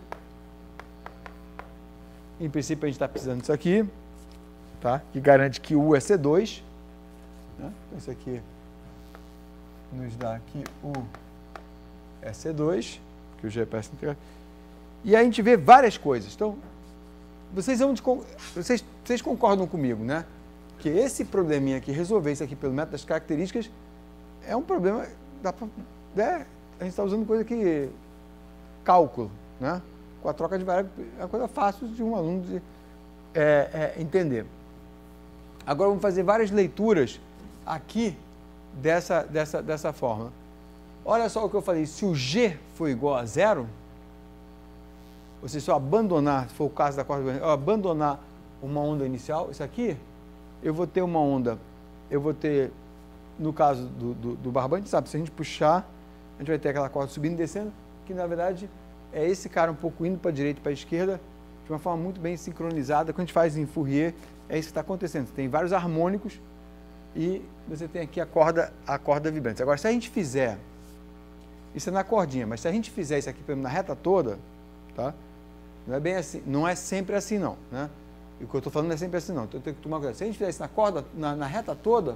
Em princípio, a gente está precisando disso aqui, tá? Que garante que U é C dois. Né? Então, isso aqui nos dá que U é C dois, que o G é peça integral. E aí a gente vê várias coisas. Então, vocês, vão, vocês, vocês concordam comigo, né? Que esse probleminha aqui, resolver isso aqui pelo método das características, é um problema, dá pra, é, a gente está usando coisa que, cálculo, né? Com a troca de variáveis, é uma coisa fácil de um aluno de, é, é, entender. Agora vamos fazer várias leituras aqui dessa, dessa, dessa forma. Olha só o que eu falei, se o G for igual a zero, ou seja, se eu abandonar, se for o caso da corda, eu abandonar uma onda inicial, isso aqui, eu vou ter uma onda, eu vou ter, no caso do, do, do barbante, sabe, se a gente puxar, a gente vai ter aquela corda subindo e descendo, que na verdade é esse cara um pouco indo para a direita e para a esquerda, de uma forma muito bem sincronizada. Quando a gente faz em Fourier, é isso que está acontecendo. Você tem vários harmônicos e você tem aqui a corda, a corda vibrante. Agora, se a gente fizer, isso é na cordinha, mas se a gente fizer isso aqui por exemplo, na reta toda, tá? Não é bem assim, não é sempre assim não, né? E o que eu estou falando não é sempre assim não, então eu tenho que tomar cuidado. Se a gente fizer isso na corda, na, na reta toda,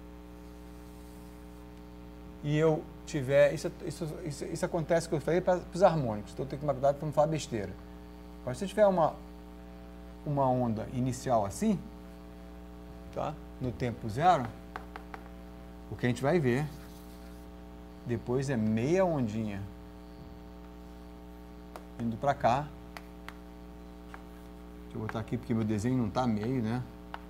e eu tiver, isso, isso, isso, isso acontece que eu falei para os harmônicos, então eu tenho que tomar cuidado para não falar besteira. Agora, se eu tiver uma, uma onda inicial assim, tá? No tempo zero, o que a gente vai ver depois é meia ondinha indo para cá. Deixa eu botar aqui porque meu desenho não está meio, né?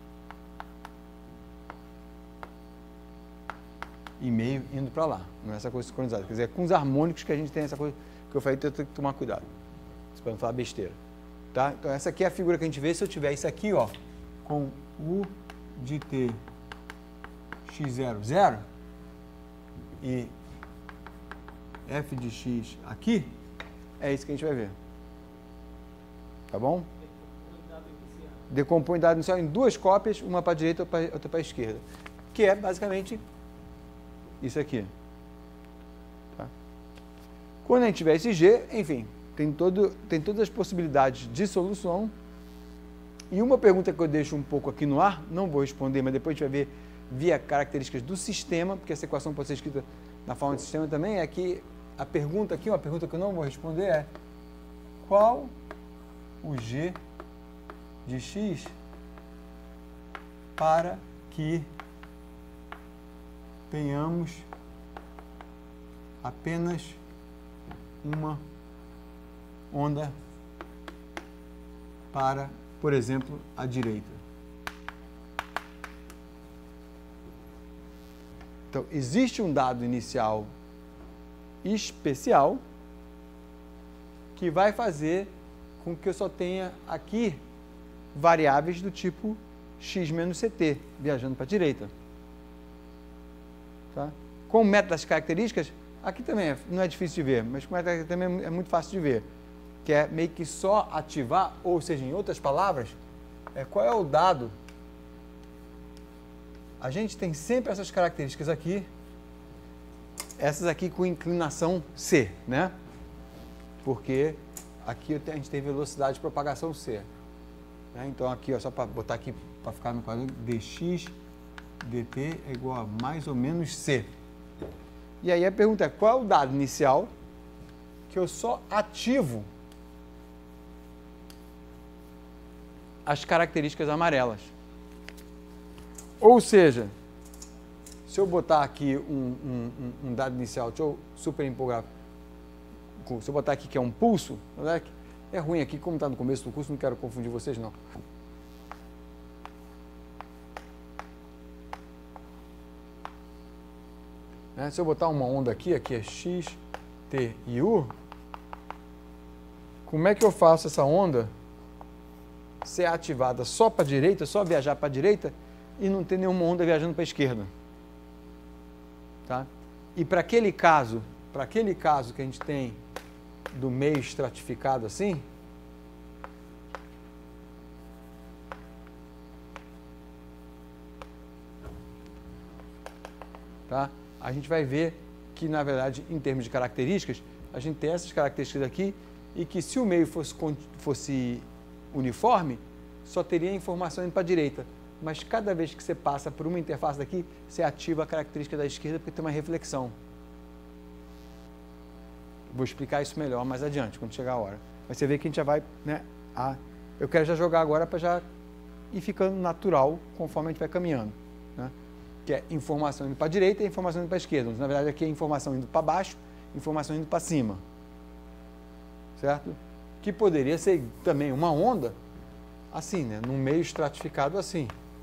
E meio indo para lá, não é essa coisa sincronizada. Quer dizer, é com os harmônicos que a gente tem essa coisa que eu falei, então eu tenho que tomar cuidado, para não falar besteira. Tá? Então essa aqui é a figura que a gente vê, se eu tiver isso aqui, ó, com U de T x zero, zero, e F de X aqui, é isso que a gente vai ver. Tá bom? Decompõe dado inicial em duas cópias, uma para a direita e outra para a esquerda, que é basicamente isso aqui. Tá? Quando a gente tiver esse G, enfim, tem, todo, tem todas as possibilidades de solução. E uma pergunta que eu deixo um pouco aqui no ar, não vou responder, mas depois a gente vai ver via características do sistema, porque essa equação pode ser escrita na forma de sistema também, é que a pergunta aqui, uma pergunta que eu não vou responder é: qual o G de X para que tenhamos apenas uma onda para, por exemplo, a direita. Então, existe um dado inicial especial que vai fazer com que eu só tenha aqui variáveis do tipo x menos ct, viajando para a direita. Tá? Com o método das características, aqui também é, não é difícil de ver, mas com o método também é muito fácil de ver, que é meio que só ativar, ou seja, em outras palavras, é, qual é o dado. A gente tem sempre essas características aqui, essas aqui com inclinação C, né? Porque aqui a gente tem velocidade de propagação C. Né? Então aqui, ó, só para botar aqui, para ficar no quadro, dx dt é igual a mais ou menos C. E aí a pergunta é, qual é o dado inicial que eu só ativo as características amarelas? Ou seja, se eu botar aqui um, um, um dado inicial, deixa eu superimpor, se eu botar aqui que é um pulso, é ruim aqui, como está no começo do curso, não quero confundir vocês não. Né? Se eu botar uma onda aqui, aqui é x, t e u, como é que eu faço essa onda ser ativada só para a direita, só viajar para a direita, e não ter nenhuma onda viajando para a esquerda? Tá? E para aquele caso, para aquele caso que a gente tem do meio estratificado assim, tá? A gente vai ver que, na verdade, em termos de características, a gente tem essas características aqui e que se o meio fosse, fosse uniforme, só teria informação indo para a direita. Mas cada vez que você passa por uma interface daqui, você ativa a característica da esquerda porque tem uma reflexão. Vou explicar isso melhor mais adiante, quando chegar a hora. Mas você vê que a gente já vai, né? A, eu quero já jogar agora para já ir ficando natural conforme a gente vai caminhando, né? Que é informação indo para a direita e informação indo para a esquerda. Na verdade, aqui é informação indo para baixo, informação indo para cima. Certo? Que poderia ser também uma onda assim, né? Num meio estratificado assim.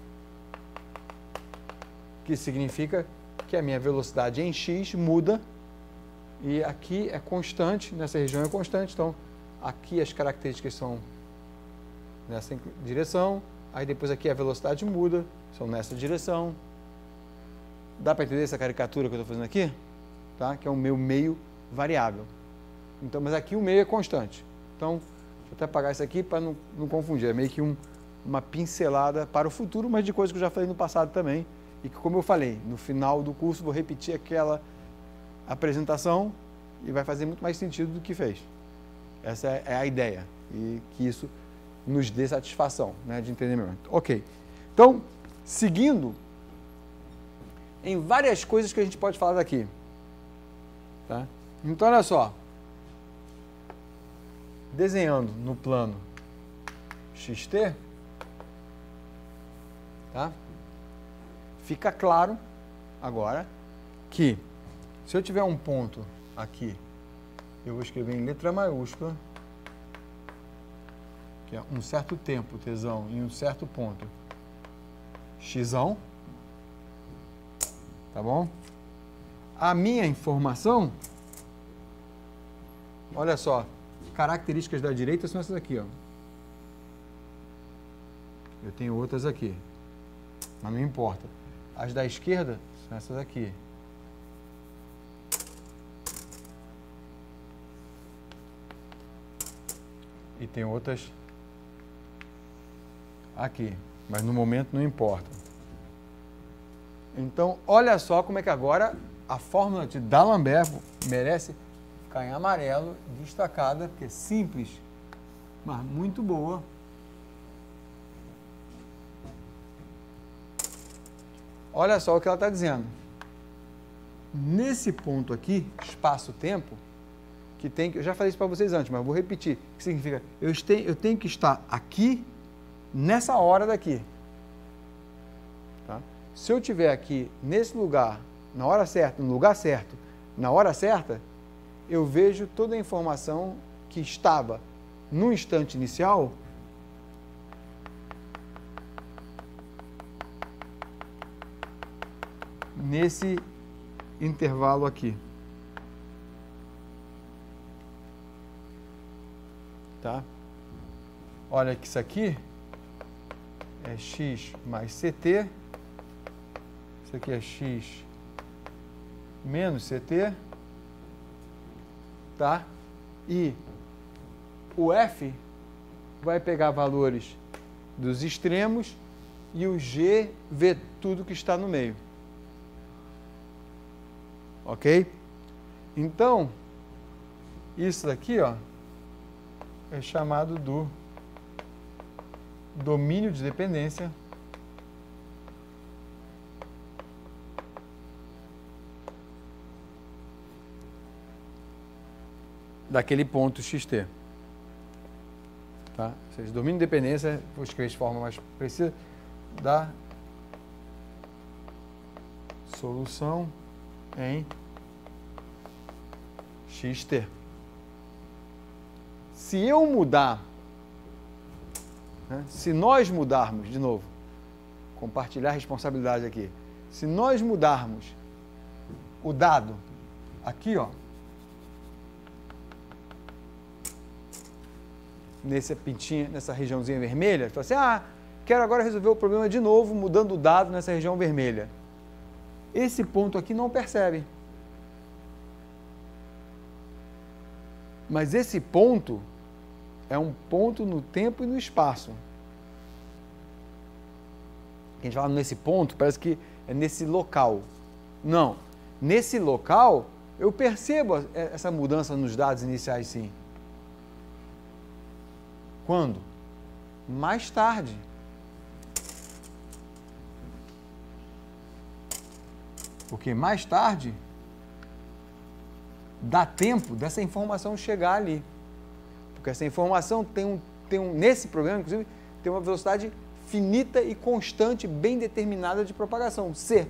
Que significa que a minha velocidade em x muda e aqui é constante, nessa região é constante, então aqui as características são nessa direção, aí depois aqui a velocidade muda, são nessa direção. Dá para entender essa caricatura que eu estou fazendo aqui? Tá? Que é o meu meio variável. Então, mas aqui o meio é constante. Então, deixa eu até apagar isso aqui para não, não confundir. É meio que um, uma pincelada para o futuro, mas de coisas que eu já falei no passado também. E que, como eu falei, no final do curso vou repetir aquela apresentação e vai fazer muito mais sentido do que fez. Essa é, é a ideia. E que isso nos dê satisfação, né, de entendimento. Ok. Então, seguindo, em várias coisas que a gente pode falar daqui. Tá? Então, olha só. Desenhando no plano X T, tá? Fica claro agora que se eu tiver um ponto aqui, eu vou escrever em letra maiúscula, que é um certo tempo, tesão, em um certo ponto, xão, tá bom? A minha informação, olha só, características da direita são essas aqui, ó. Eu tenho outras aqui, mas não importa. As da esquerda são essas aqui. E tem outras aqui, mas no momento não importa. Então, olha só como é que agora a fórmula de D'Alembert merece ficar em amarelo, destacada, porque é simples, mas muito boa. Olha só o que ela está dizendo. Nesse ponto aqui, espaço-tempo, que tem que, eu já falei isso para vocês antes, mas vou repetir. O que significa? Eu tenho, eu tenho que estar aqui, nessa hora daqui. Tá? Se eu estiver aqui, nesse lugar, na hora certa, no lugar certo, na hora certa, eu vejo toda a informação que estava no instante inicial nesse intervalo aqui. Tá? Olha que isso aqui é x mais ct, isso aqui é x menos ct, tá? E o f vai pegar valores dos extremos e o g vê tudo que está no meio. Ok? Então, isso daqui, ó, é chamado do domínio de dependência daquele ponto xt. Tá? Ou seja, domínio de dependência, vou escrever de forma mais precisa, da solução em xt. Se eu mudar, né, se nós mudarmos, de novo, compartilhar a responsabilidade aqui, se nós mudarmos o dado aqui, ó, nessa pintinha, nessa regiãozinha vermelha, então assim, ah, quero agora resolver o problema de novo, mudando o dado nessa região vermelha. Esse ponto aqui não percebe. Mas esse ponto é um ponto no tempo e no espaço. A gente fala nesse ponto, parece que é nesse local. Não. Nesse local, eu percebo essa mudança nos dados iniciais, sim. Quando? Mais tarde. Porque mais tarde dá tempo dessa informação chegar ali. Porque essa informação tem um, tem um nesse programa, inclusive, tem uma velocidade finita e constante, bem determinada de propagação, C.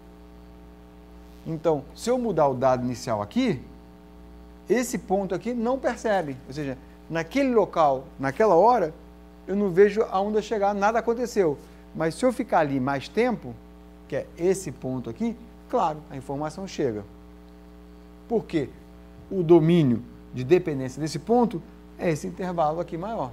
Então, se eu mudar o dado inicial aqui, esse ponto aqui não percebe. Ou seja, naquele local, naquela hora, eu não vejo a onda chegar, nada aconteceu. Mas se eu ficar ali mais tempo, que é esse ponto aqui, claro, a informação chega. Por quê? O domínio de dependência desse ponto é esse intervalo aqui maior.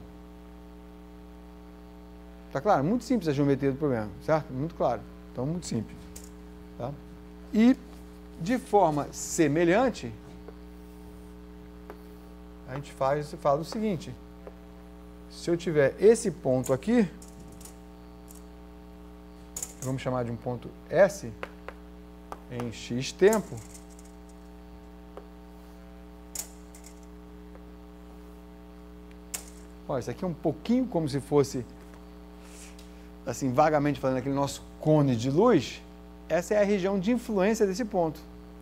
Tá claro? Muito simples a geometria do problema, certo? Muito claro. Então, muito simples. Tá? E, de forma semelhante, a gente faz, fala o seguinte. Se eu tiver esse ponto aqui, vamos chamar de um ponto S, em X tempo, olha, isso aqui é um pouquinho como se fosse, assim, vagamente falando, aquele nosso cone de luz. Essa é a região de influência desse ponto.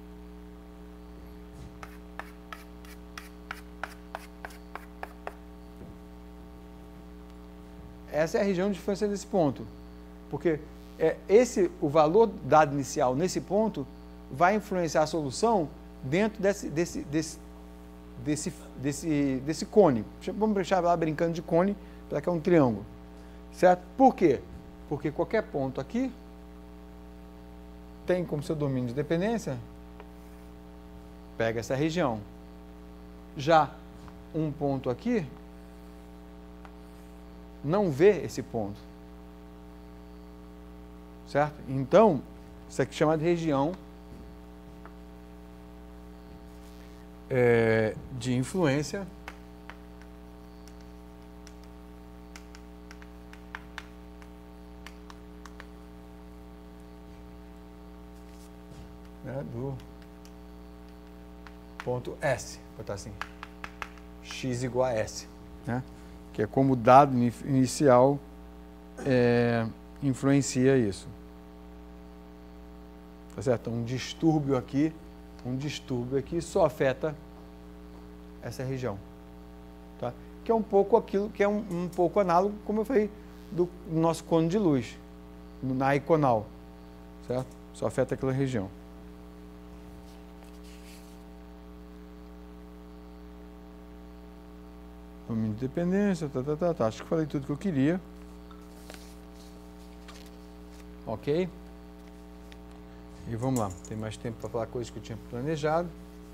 Essa é a região de influência desse ponto. Porque é esse, o valor dado inicial nesse ponto vai influenciar a solução dentro desse, desse, desse, desse, desse, desse cone. Vamos deixar lá brincando de cone, para que é um triângulo. Certo? Por quê? Porque qualquer ponto aqui tem como seu domínio de dependência, pega essa região. Já um ponto aqui não vê esse ponto. Certo? Então, isso aqui é chamado de região é, de influência né, do ponto S, vou botar assim, x igual a S, né? Que é como o dado inicial é, influencia isso. Tá certo? Um distúrbio aqui, um distúrbio aqui só afeta essa região. Tá? Que é um pouco aquilo, que é um, um pouco análogo, como eu falei, do nosso cone de luz, na iconal. Certo? Só afeta aquela região. Domínio de dependência, tá, tá, tá, tá. Acho que falei tudo que eu queria. Ok? E vamos lá. Tem mais tempo para falar coisas que eu tinha planejado.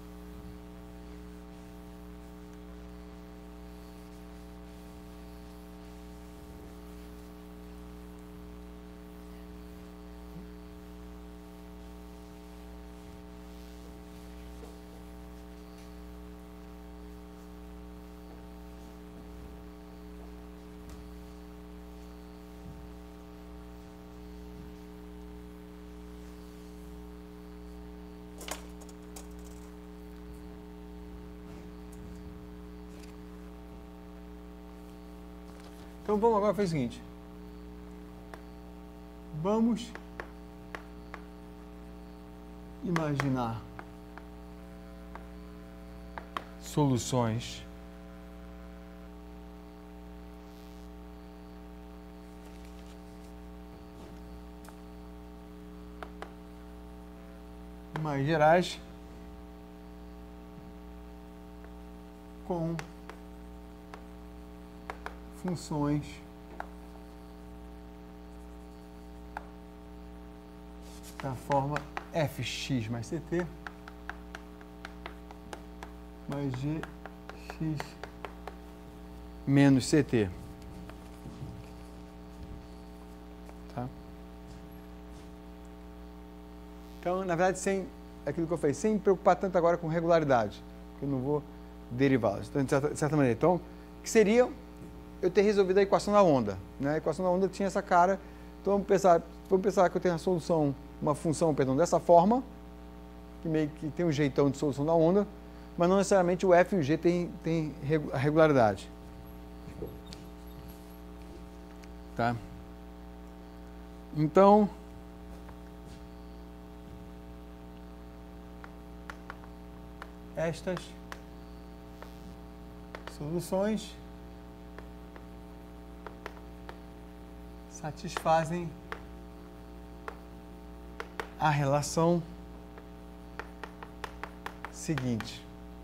Então vamos agora fazer o seguinte. Vamos imaginar soluções mais gerais com funções da forma fx mais ct mais gx menos ct. Tá? Então, na verdade, sem aquilo que eu falei, sem me preocupar tanto agora com regularidade. Eu não vou derivá-las. Então, de certa, de certa maneira, então, que seria eu ter resolvido a equação da onda, né? A equação da onda tinha essa cara, então vamos pensar, vamos pensar que eu tenho a solução, uma função, perdão, dessa forma, que meio que tem um jeitão de solução da onda, mas não necessariamente o f e o g tem, tem a regularidade. Tá? Então, estas soluções satisfazem a relação seguinte.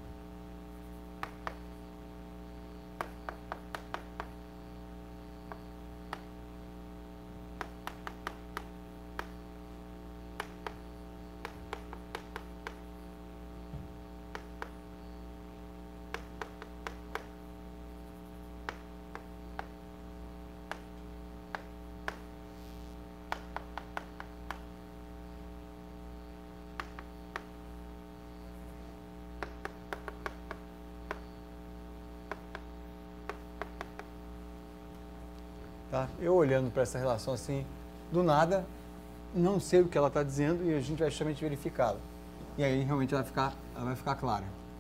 Tá? Eu olhando para essa relação assim, do nada, não sei o que ela está dizendo e a gente vai justamente verificá-la. E aí realmente ela vai ficar, ela vai ficar clara.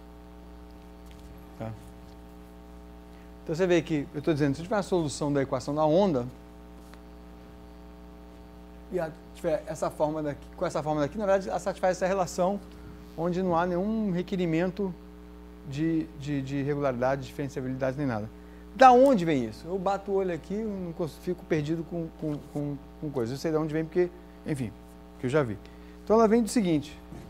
Tá? Então você vê que eu estou dizendo, se tiver a solução da equação da onda, e a, tiver essa forma daqui, com essa forma daqui, na verdade, ela satisfaz essa relação onde não há nenhum requerimento de, de, de regularidade, diferenciabilidade nem nada. Da onde vem isso? Eu bato o olho aqui e não consigo, fico perdido com, com, com, com coisa. Eu sei de onde vem porque, enfim, que eu já vi. Então ela vem do seguinte.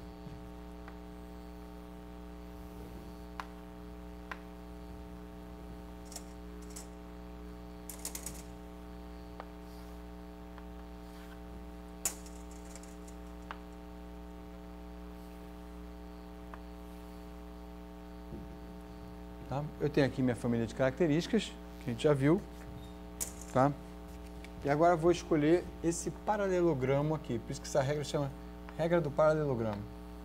Tá? Eu tenho aqui minha família de características, que a gente já viu, tá? E agora eu vou escolher esse paralelogramo aqui, por isso que essa regra chama regra do paralelogramo.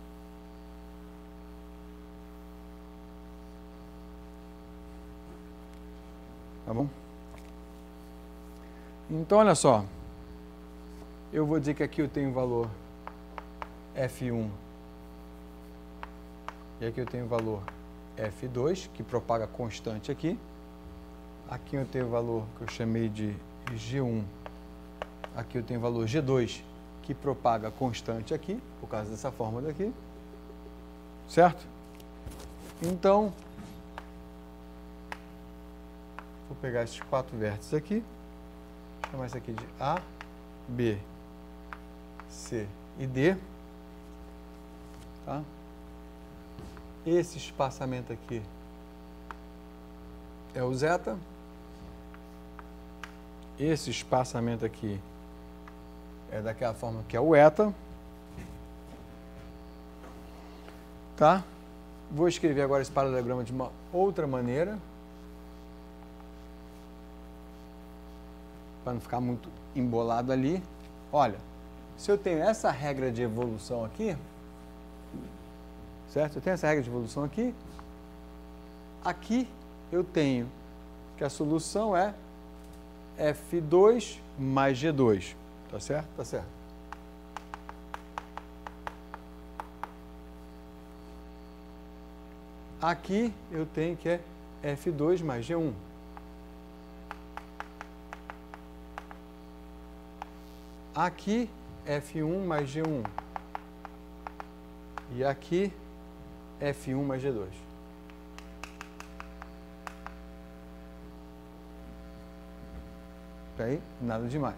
Tá bom? Então, olha só, eu vou dizer que aqui eu tenho o valor F um e aqui eu tenho o valor F dois, que propaga constante aqui. Aqui eu tenho o valor que eu chamei de G um. Aqui eu tenho o valor G dois, que propaga constante aqui, por causa dessa forma daqui. Certo? Então, vou pegar esses quatro vértices aqui, chamar isso aqui de A, B, C e D. Tá? Esse espaçamento aqui é o zeta. Esse espaçamento aqui é daquela forma que é o eta. Tá? Vou escrever agora esse paralelogramo de uma outra maneira, para não ficar muito embolado ali. Olha, se eu tenho essa regra de evolução aqui, certo? Eu tenho essa regra de evolução aqui. Aqui eu tenho que a solução é F dois mais G dois. Tá certo? Tá certo. Aqui eu tenho que é F dois mais G um. Aqui F um mais G um. E aqui F um mais G dois. Tá aí? Nada demais.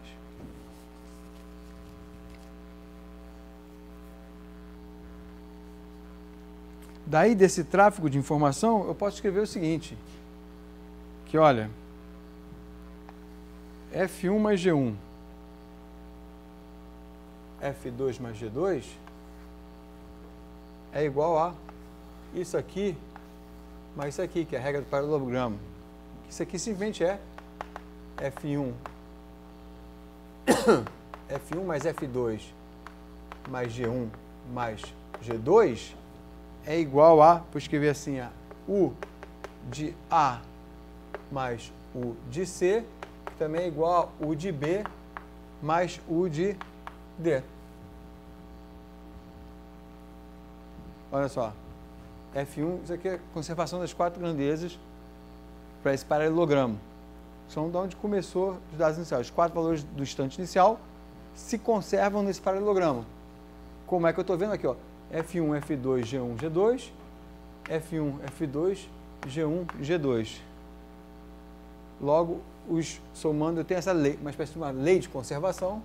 Daí, desse tráfego de informação, eu posso escrever o seguinte, que olha, F um mais G um, F dois mais G dois é igual a isso aqui, mais isso aqui, que é a regra do paralelogramo. Isso aqui simplesmente é F um, F um mais F dois mais G um mais G dois é igual a, vou escrever assim, a U de A mais U de C, que também é igual a U de B mais U de D. Olha só, F um, isso aqui é a conservação das quatro grandezas para esse paralelogramo. São de onde começou os dados iniciais. Os quatro valores do instante inicial se conservam nesse paralelogramo. Como é que eu estou vendo aqui? Ó? F um, F dois, G um, G dois, F um, F dois, G um, G dois. Logo, os somando, eu tenho essa lei, uma espécie de uma lei de conservação.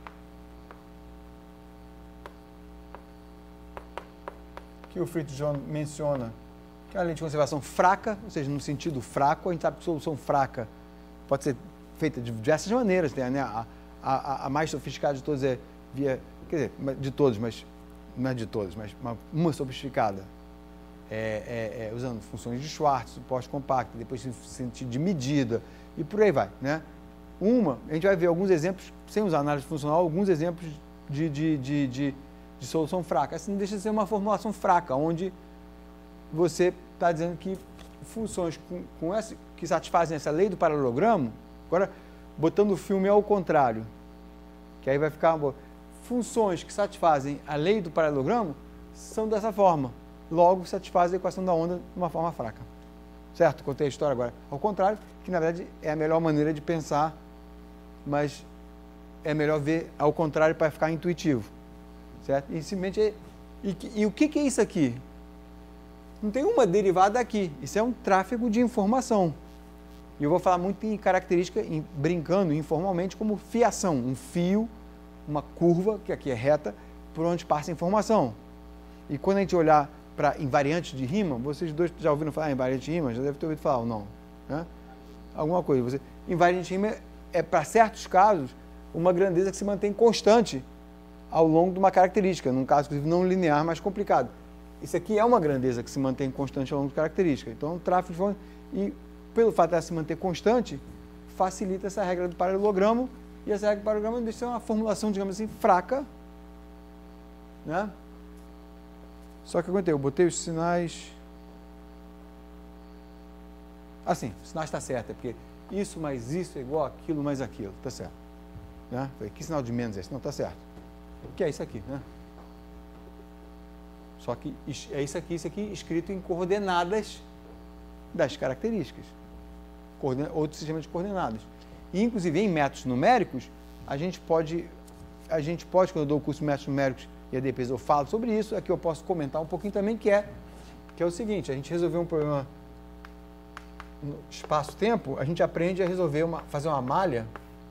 Que o Fritz John menciona que é uma lei de conservação fraca, ou seja, no sentido fraco. A gente sabe que solução fraca pode ser feita de diversas maneiras, né? A, a, a mais sofisticada de todas é via, quer dizer, de todos, mas não é de todas, mas uma, uma sofisticada, é, é, é, usando funções de Schwartz, suporte compacto, depois sentido de medida e por aí vai, né? Uma, a gente vai ver alguns exemplos, sem usar análise funcional, alguns exemplos de, de, de, de, de solução fraca. Essa não deixa de ser uma formulação fraca, onde você está dizendo que funções com, com essa, que satisfazem essa lei do paralelogramo, agora botando o filme ao contrário, que aí vai ficar... Funções que satisfazem a lei do paralelogramo são dessa forma, logo satisfazem a equação da onda de uma forma fraca. Certo? Contei a história agora. Ao contrário, que na verdade é a melhor maneira de pensar, mas é melhor ver ao contrário para ficar intuitivo. Certo? E simplesmente... É, e, e o que, que é isso aqui? Não tem uma derivada aqui. Isso é um tráfego de informação. E eu vou falar muito em característica, em, brincando informalmente, como fiação. Um fio, uma curva, que aqui é reta, por onde passa a informação. E quando a gente olhar para invariantes de Riemann, vocês dois já ouviram falar em invariante de Riemann? Já deve ter ouvido falar ou não? Né? Alguma coisa. Você, invariante de Riemann é, para certos casos, uma grandeza que se mantém constante ao longo de uma característica, num caso, inclusive, não linear, mais complicado. Isso aqui é uma grandeza que se mantém constante ao longo de característica. Então, o tráfego de informação, e pelo fato de ela se manter constante, facilita essa regra do paralelogramo, e essa regra do paralelogramo deixa uma formulação, digamos assim, fraca, né? Só que eu aguentei, eu botei os sinais... Assim, os sinais está certo, é porque isso mais isso é igual aquilo mais aquilo, está certo. Né? Que sinal de menos é esse? Não, está certo. O que é isso aqui, né? Só que é isso aqui, isso aqui escrito em coordenadas das características. Coordena, outro sistema de coordenadas. E, inclusive, em métodos numéricos, a gente pode, a gente pode, quando eu dou o curso de métodos numéricos e depois eu falo sobre isso, aqui eu posso comentar um pouquinho também, que é, que é o seguinte, a gente resolveu um problema no espaço-tempo, a gente aprende a resolver uma, fazer uma malha.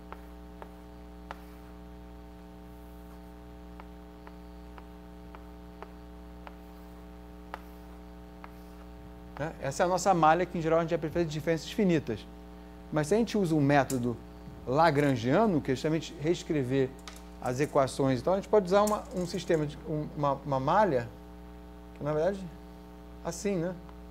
Né? Essa é a nossa malha, que em geral a gente aprende de diferenças finitas. Mas se a gente usa um método lagrangiano, que é justamente reescrever as equações, então a gente pode usar uma, um sistema, de, um, uma, uma malha, que na verdade, assim, né?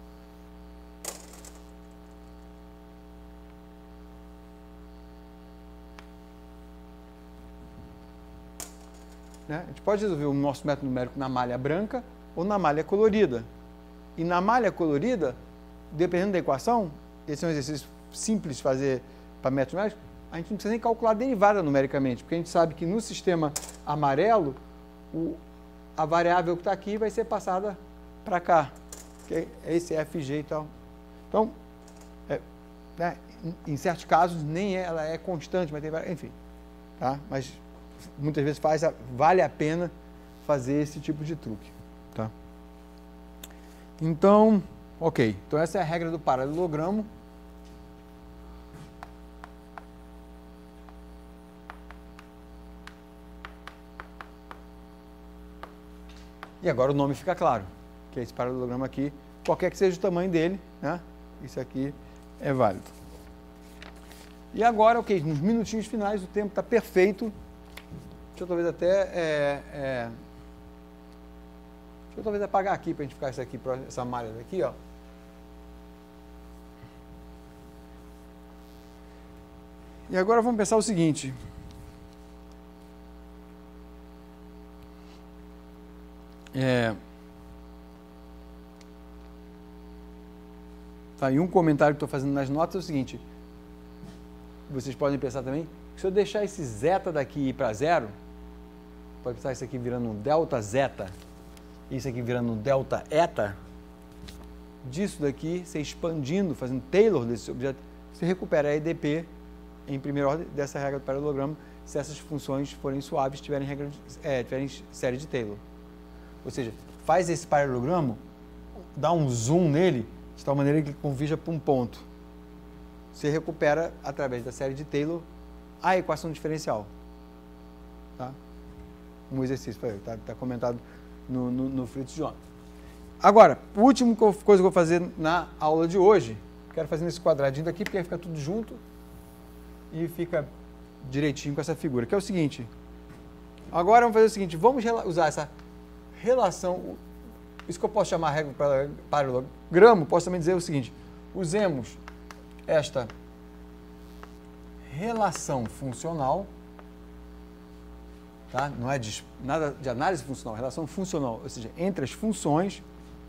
Né? A gente pode resolver o nosso método numérico na malha branca ou na malha colorida. E na malha colorida, dependendo da equação, esse é um exercício simples de fazer para métodos numéricos, a gente não precisa nem calcular a derivada numericamente, porque a gente sabe que no sistema amarelo, o, a variável que está aqui vai ser passada para cá, que é esse F G e tal. Então, é, né, em, em certos casos, nem ela é constante, mas tem, enfim, tá? Mas muitas vezes faz, vale a pena fazer esse tipo de truque, tá? Então, ok. Então, essa é a regra do paralelogramo. E agora o nome fica claro, que é esse paralelogramo aqui, qualquer que seja o tamanho dele, né? Isso aqui é válido. E agora, ok, nos minutinhos finais, o tempo está perfeito. Deixa eu talvez até... É, é, deixa eu talvez apagar aqui para a gente ficar isso aqui, essa malha daqui, ó. E agora vamos pensar o seguinte. É, Tá? E um comentário que estou fazendo nas notas é o seguinte, vocês podem pensar também, que se eu deixar esse zeta daqui ir para zero, pode pensar isso aqui virando um delta zeta, isso aqui virando um delta eta, disso daqui, você expandindo, fazendo Taylor desse objeto, você recupera a E D P em primeira ordem dessa regra do paralelogramo, se essas funções forem suaves, tiverem, regra de, é, tiverem série de Taylor. Ou seja, faz esse paralelogramo, dá um zoom nele, de tal maneira que ele convija para um ponto. Você recupera, através da série de Taylor, a equação diferencial. Tá? Um exercício, está tá comentado no, no, no Fritz John. Agora, a última coisa que eu vou fazer na aula de hoje, quero fazer nesse quadradinho daqui, porque aí fica tudo junto e fica direitinho com essa figura, que é o seguinte. Agora vamos fazer o seguinte, vamos usar essa relação, isso que eu posso chamar regra do paralelogramo, posso também dizer o seguinte, usemos esta relação funcional, tá? Não é de, nada de análise funcional, relação funcional, ou seja, entre as funções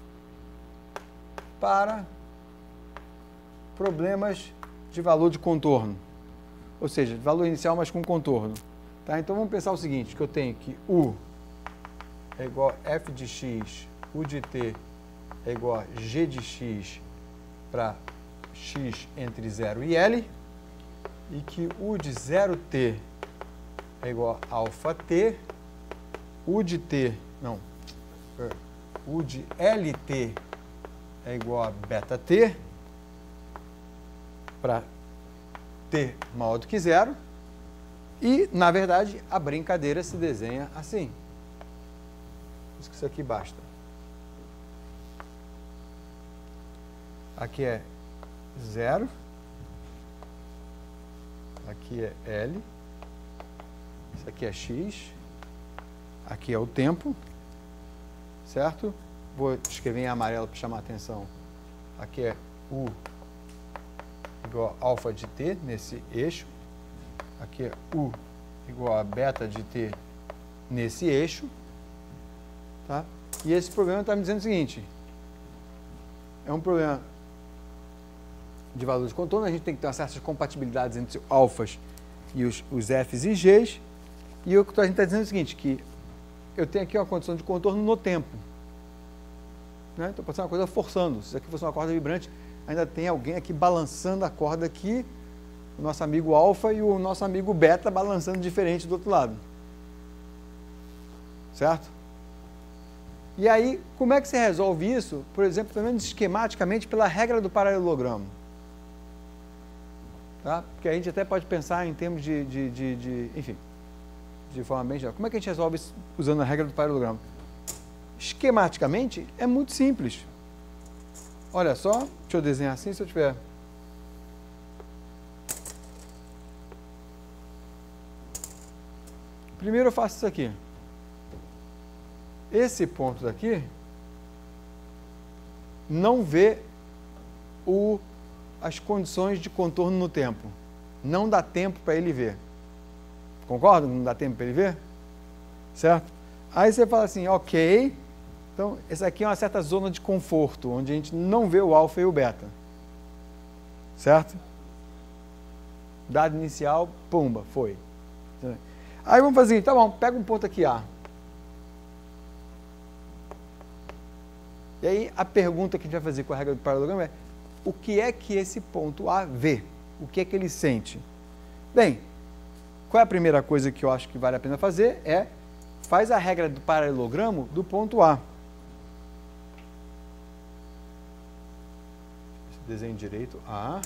para problemas de valor de contorno, ou seja, valor inicial mas com contorno. Tá? Então vamos pensar o seguinte, que eu tenho que U é igual a f de x, U de t é igual a g de x para x entre zero e L, e que U de zero t é igual a alfa t, U de t, não, U de Lt é igual a beta t, para t maior do que zero, e, na verdade, a brincadeira se desenha assim. Isso que isso aqui basta. Aqui é zero, aqui é L, isso aqui é x, aqui é o tempo, certo? Vou escrever em amarelo para chamar a atenção. Aqui é U igual a alfa de t nesse eixo, aqui é U igual a beta de t nesse eixo, tá? E esse problema está me dizendo o seguinte, é um problema de valor de contorno, a gente tem que ter certas compatibilidades entre alfas e os, os f's e g's, e o que a gente está dizendo é o seguinte, que eu tenho aqui uma condição de contorno no tempo. Né? Então pode ser uma coisa forçando, se isso aqui fosse uma corda vibrante, ainda tem alguém aqui balançando a corda aqui, o nosso amigo alfa e o nosso amigo beta balançando diferente do outro lado. Certo? E aí, como é que você resolve isso? Por exemplo, pelo menos esquematicamente, pela regra do paralelogramo. Tá? Porque a gente até pode pensar em termos de, de, de, de enfim, de forma bem geral. Como é que a gente resolve isso usando a regra do paralelogramo? Esquematicamente, é muito simples. Olha só, deixa eu desenhar assim, se eu tiver... Primeiro eu faço isso aqui. Esse ponto daqui não vê o, as condições de contorno no tempo. Não dá tempo para ele ver. Concorda? Não dá tempo para ele ver? Certo? Aí você fala assim, ok, então essa aqui é uma certa zona de conforto, onde a gente não vê o alfa e o beta. Certo? Dado inicial, pumba, foi. Aí vamos fazer, tá bom, pega um ponto aqui A. E aí a pergunta que a gente vai fazer com a regra do paralelogramo é, o que é que esse ponto A vê? O que é que ele sente? Bem, qual é a primeira coisa que eu acho que vale a pena fazer? É, faz a regra do paralelogramo do ponto A. Esse desenho direito, A.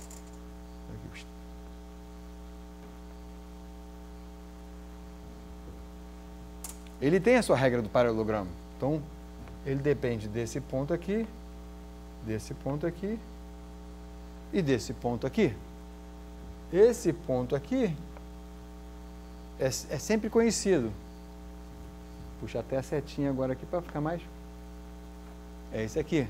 Ele tem a sua regra do paralelogramo. Então, ele depende desse ponto aqui, desse ponto aqui e desse ponto aqui. Esse ponto aqui é, é sempre conhecido. Puxa até a setinha agora aqui para ficar mais... É esse aqui.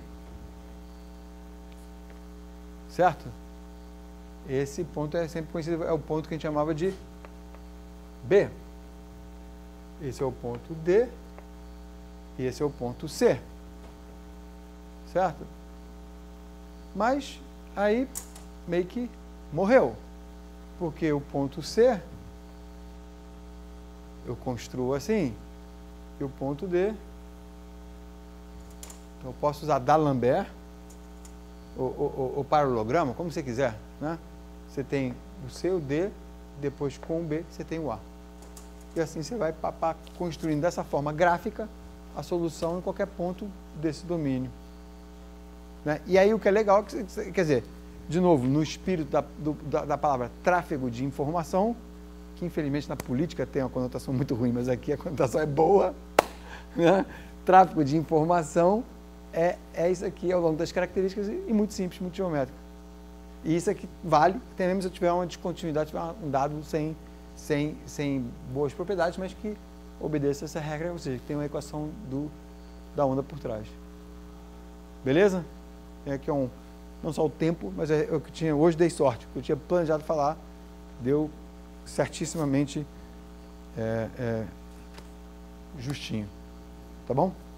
Certo? Esse ponto é sempre conhecido, é o ponto que a gente chamava de B. Esse é o ponto D e esse é o ponto C. Certo? Mas aí meio que morreu, porque o ponto C eu construo assim, e o ponto D eu posso usar D'Alembert ou, ou, ou paralelograma, como você quiser, né? Você tem o C, o D, depois com o B você tem o A. E assim você vai papá, construindo dessa forma gráfica a solução em qualquer ponto desse domínio. Né? E aí o que é legal, quer dizer, de novo, no espírito da, do, da, da palavra tráfego de informação, que infelizmente na política tem uma conotação muito ruim, mas aqui a conotação é boa, né? Tráfego de informação é, é isso aqui ao longo das características e, e muito simples, muito geométrico. E isso aqui vale, até mesmo se eu tiver uma descontinuidade, tiver um dado sem, sem, sem boas propriedades, mas que obedeça essa regra, ou seja, que tem uma equação do, da onda por trás. Beleza? Tem aqui um, não só o tempo, mas é, eu que tinha, hoje dei sorte, porque eu tinha planejado falar, deu certissimamente é, é, justinho. Tá bom?